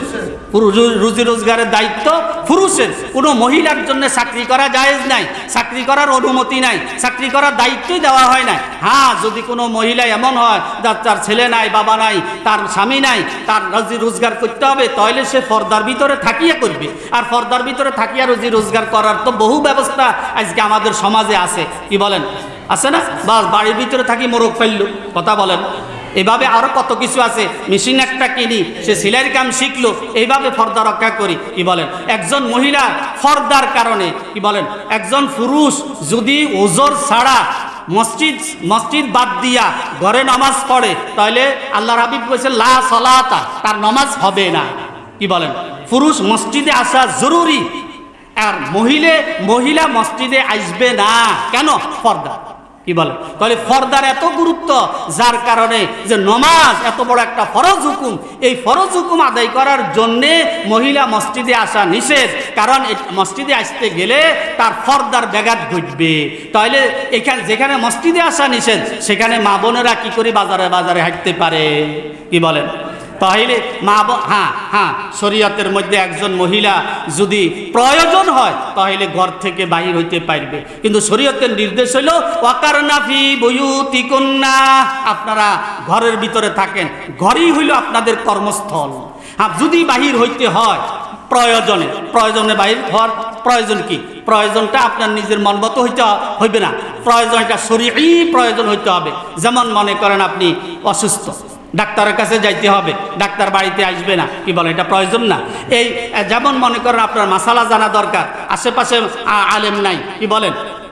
A: রুজি রোজগারের দায়িত্ব পুরুষের। কোনো মহিলার জন্য চাকরি করা জায়েজ নাই, চাকরি করার অনুমতি নাই, চাকরি করার দায়িত্বই দেওয়া হয় না। হ্যাঁ, যদি কোনো মহিলা এমন হয় যার তার ছেলে নাই, বাবা নাই, তার স্বামী নাই, তার রুজি রোজগার করতে হবে, তাহলে সে পর্দার ভিতরে থাকিয়া করবে। আর পর্দার ভিতরে থাকিয়া রুজি রোজগার করার তো বহু ব্যবস্থা আজকে আমাদের সমাজে আছে। কি বলেন? আছে না? বা বাড়ির ভিতরে থাকি মোরগ ফেলল, কথা বলেন। এভাবে আরো কত কিছু আছে। মেশিন একটা কিনি, সে সেলাইয়ের কাম শিখলো, এইভাবে পর্দা রক্ষা করি। কি বলেন? একজন মহিলা পর্দার কারণে, কি বলেন, একজন পুরুষ যদি ওজর ছাড়া মসজিদ মসজিদ বাদ দিয়া ঘরে নামাজ পড়ে, তাহলে আল্লাহর হাবিব বলেছেন লা সালাতা, তার নামাজ হবে না। কি বলেন? পুরুষ মসজিদে আসা জরুরি, আর মহিলা মহিলা মসজিদে আসবে না। কেন? পর্দা। কি বলে? তাহলে পর্দার এত গুরুত্ব, যার কারণে যে নমাজ এত বড় একটা ফরজ হুকুম, এই ফরজ হুকুম আদায় করার জন্যে মহিলা মসজিদে আসা নিষেধ। কারণ মসজিদে আসতে গেলে তার পর্দার ব্যাঘাত ঘটবে। তাহলে এখানে যেখানে মসজিদে আসা নিষেধ, সেখানে মা বোনেরা কি করে বাজারে বাজারে হাঁটতে পারে? কি বলেন? তাহলে মা হ্যাঁ হ্যাঁ শরীয়তের মধ্যে একজন মহিলা যদি প্রয়োজন হয় তাহলে ঘর থেকে বাহির হইতে পারবে, কিন্তু শরীয়তের নির্দেশ হলো ওয়াকারনা ফি বুয়ুতিকুন্না, আপনারা ঘরের ভিতরে থাকেন, ঘরই হইল আপনাদের কর্মস্থল। হ্যাঁ, যদি বাহির হইতে হয় প্রয়োজনে, প্রয়োজনে বাহির হওয়ার প্রয়োজন কি? প্রয়োজনটা আপনার নিজের মনমতো হইতে হইবে না, প্রয়োজনটা শরীয়ী প্রয়োজন হইতে হবে। যেমন মনে করেন আপনি অসুস্থ, ডাক্তারের কাছে যাইতে হবে, ডাক্তার বাড়িতে আসবে না। কি বলে? এটা প্রয়োজন না? এই যেমন মনে করেন আপনার মাসালা জানা দরকার, আশেপাশে আলেম নাই, কি বলেন?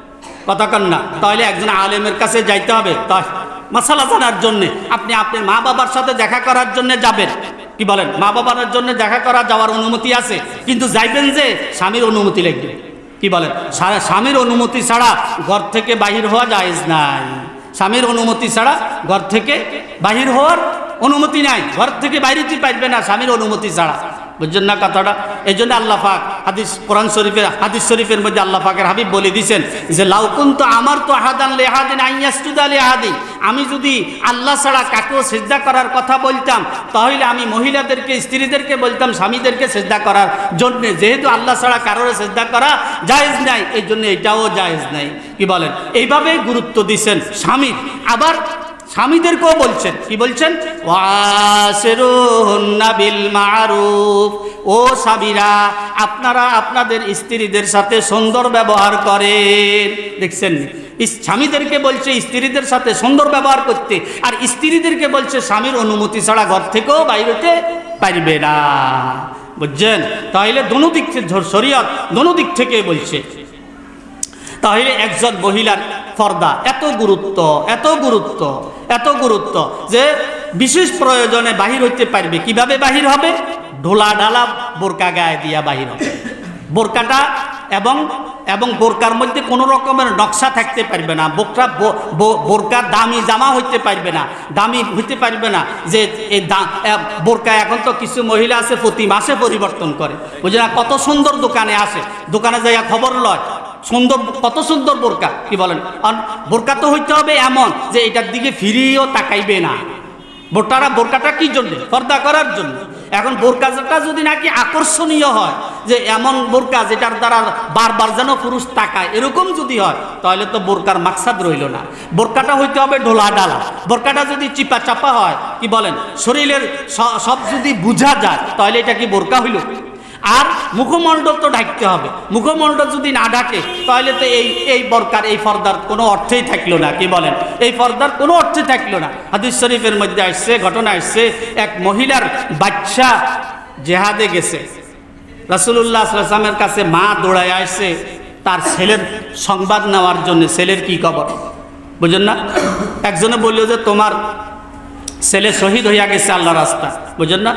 A: কথা কন না? তাহলে একজন আলেমের কাছে যাইতে হবে মাসালা জানার জন্যে। আপনি আপনার মা বাবার সাথে দেখা করার জন্য যাবেন। কি বলেন? মা বাবার জন্য দেখা করা যাওয়ার অনুমতি আছে, কিন্তু যাইবেন যে স্বামীর অনুমতি লাগবে। কি বলেন? স্বামীর অনুমতি ছাড়া ঘর থেকে বাহির হওয়া জায়েজ নাই। স্বামীর অনুমতি ছাড়া ঘর থেকে বাহির হওয়ার অনুমতি নাই, ঘর থেকে বাইরেতে পারবে না স্বামীর অনুমতি ছাড়া। বুঝছেন না কথাটা? এই জন্য আল্লাহ পাক হাদিস, কোরআন শরীফের হাদিস শরীফের মধ্যে আল্লাহ পাকের হাবিব বলে দিয়েছেন যে লাউ কুনতু আমারতু আহাদান লিআহাদিন আন ইয়াসজুদা লিআহাদিন, আমি যদি আল্লাহ ছাড়া কাকেও সিজদা করার কথা বলতাম, তাহলে আমি মহিলাদেরকে, স্ত্রীদেরকে বলতাম স্বামীদেরকে সিজদা করার জন্য। যেহেতু আল্লাহ ছাড়া কারোর সিজদা করা জায়েজ নাই, এই জন্য এটাও জায়েজ নাই। কি বলেন? এইভাবে গুরুত্ব দিচ্ছেন স্বামী। আবার স্বামীদেরকেও বলছেন, কি বলছেন? ওয়াসিরুহুন্না বিল মারুফ, ও স্বামীরা আপনারা আপনাদের স্ত্রীদের সাথে সুন্দর ব্যবহার করেন। দেখছেন? স্বামীদেরকে বলছে স্ত্রীদের সাথে সুন্দর ব্যবহার করতে, আর স্ত্রীদেরকে বলছে স্বামীর অনুমতি ছাড়া ঘর থেকেও বাইরেতে পারবে না। বুঝছেন? তাহলে দোনো দিক থেকে শরীয়ত দোনো দিক থেকে বলছে। তাহলে একজন মহিলার পর্দা এত গুরুত্ব, এত গুরুত্ব, এত গুরুত্ব যে বিশেষ প্রয়োজনে বাহির হইতে পারবে। কিভাবে বাহির হবে? ঢোলা ঢালা বোরকা গায়ে দিয়া বাহির হবে। বোরকাটা এবং এবং বোরকার মধ্যে কোনো রকমের নকশা থাকতে পারবে না। বোরকা বোরকা দামি জামা হইতে পারবে না, দামি হইতে পারবে না। যে এই বোরকা এখন তো কিছু মহিলা আছে প্রতি মাসে পরিবর্তন করে, বুঝে না? কত সুন্দর দোকানে আসে, দোকানে যাইয়া খবর লয় সুন্দর, কত সুন্দর বোরকা। কি বলেন? বোরকা তো হইতে হবে এমন যে এটার দিকে ফিরিয়েও তাকাইবে না। বোরকাটা বোরকাটা কি জন্য? পর্দা করার জন্য। এখন বোরকাটা যদি নাকি আকর্ষণীয় হয়, যে এমন বোরকা যেটার দ্বারা বারবার যেন পুরুষ তাকায়, এরকম যদি হয় তাহলে তো বোরকার মাকসাদ রইল না। বোরকাটা হইতে হবে ঢোলা ডালা। বোরকাটা যদি চিপা চাপা হয়, কি বলেন, শরীরের সব যদি বোঝা যায় তাহলে এটা কি বোরকা হইল? আর মুখমণ্ডল তো ঢাকতে হবে। মুখমণ্ডল যদি না ঢাকে তাহলে তো এই এই বোরকার এই পর্দার কোনো অর্থই থাকলো না। কি বলেন, এই পর্দার কোনো অর্থই থাকলো না। হাদিস শরীফের মধ্যে আসছে, ঘটনা আসছে, এক মহিলার বাচ্চা জেহাদে গেছে, রাসূলুল্লাহ সাল্লাল্লাহু আলাইহি ওয়াসাল্লামের কাছে মা দৌড়ায় আসছে তার ছেলের সংবাদ নেওয়ার জন্য, ছেলের কি খবর, বুঝেন না? একজনে বলল যে তোমার ছেলে শহীদ হইয়া গেছে আল্লাহ রাস্তা, বুঝেন না?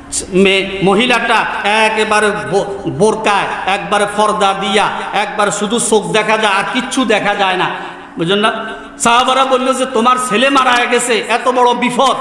A: মহিলাটা একেবারে বোরকায়, একবারে পর্দা দিয়া, একবারে শুধু চোখ দেখা যায় আর কিচ্ছু দেখা যায় না, বুঝেন না? সাহাবারা বলল যে তোমার ছেলে মারা গেছে, এত বড় বিপদ,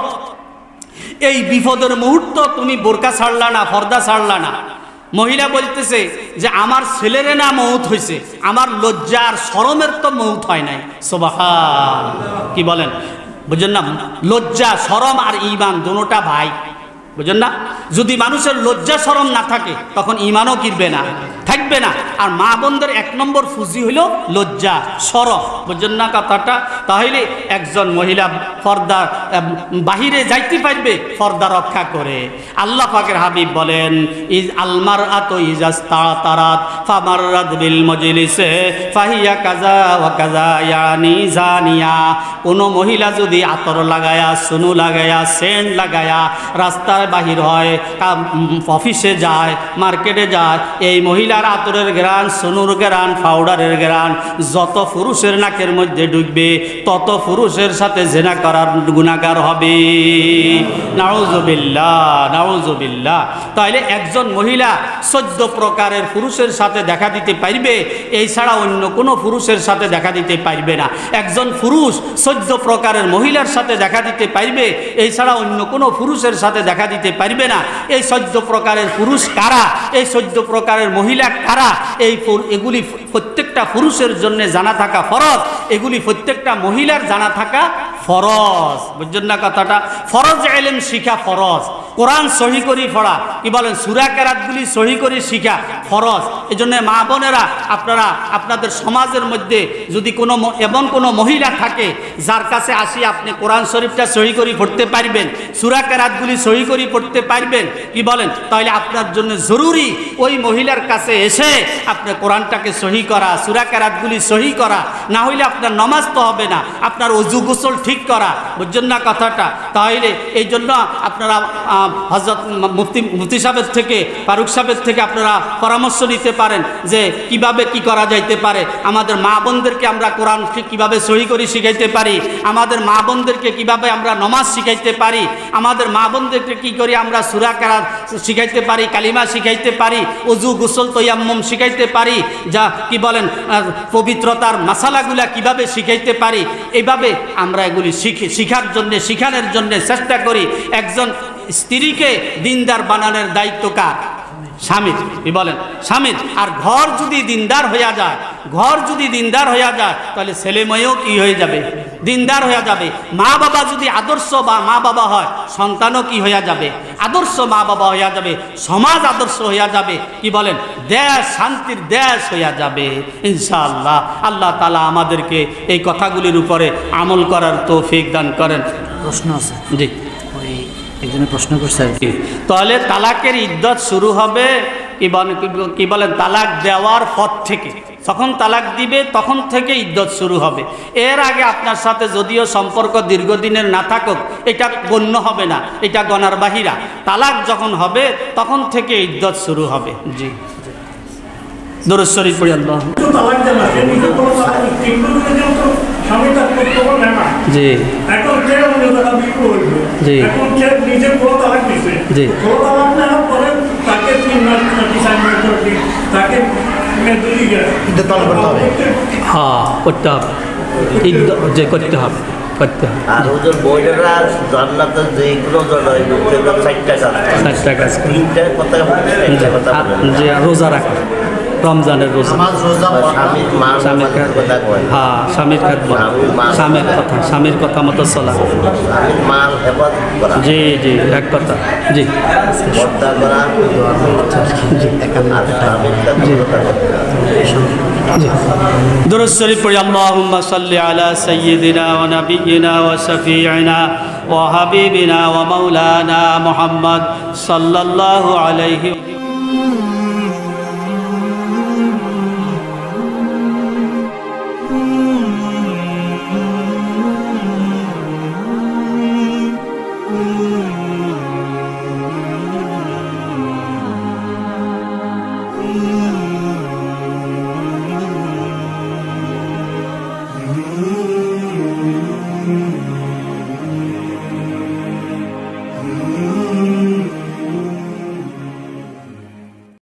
A: এই বিপদের মুহূর্ত তুমি বোরকা ছাড়লা না, পর্দা ছাড়লা না। মহিলা বলতেছে যে আমার ছেলের না মউত হয়েছে, আমার লজ্জা আর শরমের তো মউত হয় নাই। সুবহানাল্লাহ, কি বলেন, বুঝেন না? লজ্জা, শরম আর ঈমান দুটোটা ভাই, বুঝেন না? যদি মানুষের লজ্জা শরম না থাকে তখন ঈমানও কিনবে না, থাকবে না। আর মা বোনদের এক নম্বর ফুজি হইল লজ্জা শরম, বুঝেন না কথাটা? তাহলে একজন মহিলা পর্দা বাহিরে যাইতে পারবে পর্দা রক্ষা করে। আল্লাহ পাকের হাবিব বলেন, ইজ আলমার আতো ইজাস্তাতারাত ফামাররাত বিল মজলিসে ফাহিয়া কাজা ওয়া কাজা ইয়ানি জানিয়া। কোন মহিলা যদি আতর লাগায়া, সুনু লাগায়া, সেন্ট লাগায়া রাস্তায় বাহির হয়, অফিসে যায়, মার্কেটে যায়, এই মহিলার আতরের গ্রান, সুনুর গ্রান, পাউডারের গ্রান যত পুরুষের নাকের মধ্যে ঢুকবে তত পুরুষের সাথে জেনা করার গুনাহগার হবে। নাউজুবিল্লাহ, নাউজুবিল্লাহ। তাহলে একজন মহিলা চোদ্দ প্রকারের পুরুষের সাথে দেখা দিতে পারবে, এই ছাড়া অন্য কোনো পুরুষের সাথে দেখা দিতে পারবে না। একজন পুরুষ চোদ্দ প্রকারের মহিলার সাথে দেখা দিতে পারবে, এই ছাড়া অন্য কোনো পুরুষের সাথে দেখা দিতে পারবে না। এই চোদ্দ প্রকারের পুরুষ কারা, এই চোদ্দ প্রকারের মহিলা কারা, এই এগুলি প্রত্যেকটা পুরুষের জন্য জানা থাকা ফরজ, এগুলি প্রত্যেকটা মহিলার জানা থাকা ফরজ, বুঝছেন না কথাটা? ফরজ ইলম শিখা ফরজ, কোরআন সহি করে পড়া, কি বলেন, সূরা কেরাতগুলি সহি করে শিখা ফরজ। এই জন্য মা বোনেরা, আপনারা আপনাদের সমাজের মধ্যে যদি কোনো এমন কোনো মহিলা থাকে যার কাছে আসি আপনি কোরআন শরীফটা সহি করে পড়তে পারবেন, সূরা কেরাতগুলি সহি করে পড়তে পারবেন, কি বলেন, তাহলে আপনার জন্য জরুরি ওই মহিলার কাছে এসে আপনি কোরআনটাকে সহি করা, সূরা কেরাতগুলি সহি করা, না হইলে আপনার নামাজ তো হবে না, আপনার ওযু গোসল ঠিক করা, বুঝছেন না কথাটা? তাহলে এই জন্য আপনারা হযরত মুফতি মুফতি সাহেবের থেকে, ফারুক সাহেবের থেকে আপনারা পরামর্শ নিতে পারেন যে কিভাবে কি করা যাইতে পারে। আমাদের মা বোনদেরকে আমরা কোরআন কিভাবে সহি করে শিখাইতে পারি, আমাদের মা বোনদেরকে কিভাবে আমরা নামাজ শিখাইতে পারি, আমাদের মা বোনদেরকে কি করে আমরা সূরা কেরাত শিখাইতে পারি, কালিমা শিখাইতে পারি, ওযু গোসল তায়াম্মুম শিখাইতে পারি, যা কি বলেন পবিত্রতার মাসালাগুলা কিভাবে শিখাইতে পারি, এইভাবে আমরা এগুলি শিখি শিখার জন্য, শিখানোর জন্য চেষ্টা করি। একজন স্ত্রীকে দিনদার বানানোর দায়িত্ব কার? স্বামীর, কি বলেন, স্বামীর। আর ঘর যদি দিনদার হইয়া যায়, ঘর যদি দিনদার হইয়া যায় তাহলে ছেলে মেয়েও কি হয়ে যাবে? দিনদার হইয়া যাবে। মা বাবা যদি আদর্শ বা মা বাবা হয়, সন্তানও কি হইয়া যাবে? আদর্শ মা বাবা হইয়া যাবে, সমাজ আদর্শ হইয়া যাবে, কি বলেন, দেশ শান্তির দেশ হইয়া যাবে ইনশাআল্লাহ। আল্লাহ তাআলা আমাদেরকে এই কথাগুলির উপরে আমল করার তৌফিক দান করেন।
B: প্রশ্ন আছে,
A: জি,
B: ওই একজনে প্রশ্ন করছে।
A: তাহলে তালাকের ইদ্দত শুরু হবে কি বলেন, কি বলেন, তালাক দেওয়ার পর থেকে। যখন তালাক দিবে তখন থেকে ইদ্দত শুরু হবে। এর আগে আপনার সাথে যদিও সম্পর্ক দীর্ঘদিনের না থাকুক, এটা গণ্য হবে না, এটা গণার বাহিরা। তালাক যখন হবে তখন থেকে ইদ্দত শুরু হবে। জি, দরুদ শরীফ পড়ি। আল্লাহ জি জি জি হ্যাঁ, করতে হবে, যে করতে হবে, করতে হবে।
C: আর ওদের বইয়েরা জান্নাতের যে কোনো চারটা কাজ,
A: চারটা কাজ,
C: তিনটা কথা,
A: যে রোজা রাখা, রমজানের রোজা
C: নামাজ রোজা স্বামীর মা
A: স্বামীর
C: কথা কয়
A: হ্যাঁ স্বামীর খাদ্য স্বামীর কথা স্বামীর কথা মতো চলা
C: স্বামীর মাল হেফাজত করা
A: জি জি এক কথা জি
C: পর্দা করা আর স্বামীর সাথে কথা বলা।
A: درود شريف پڑھی اللهم صل على سيدنا ونبينا وشفيعنا وحبيبنا ومولانا محمد صلى الله عليه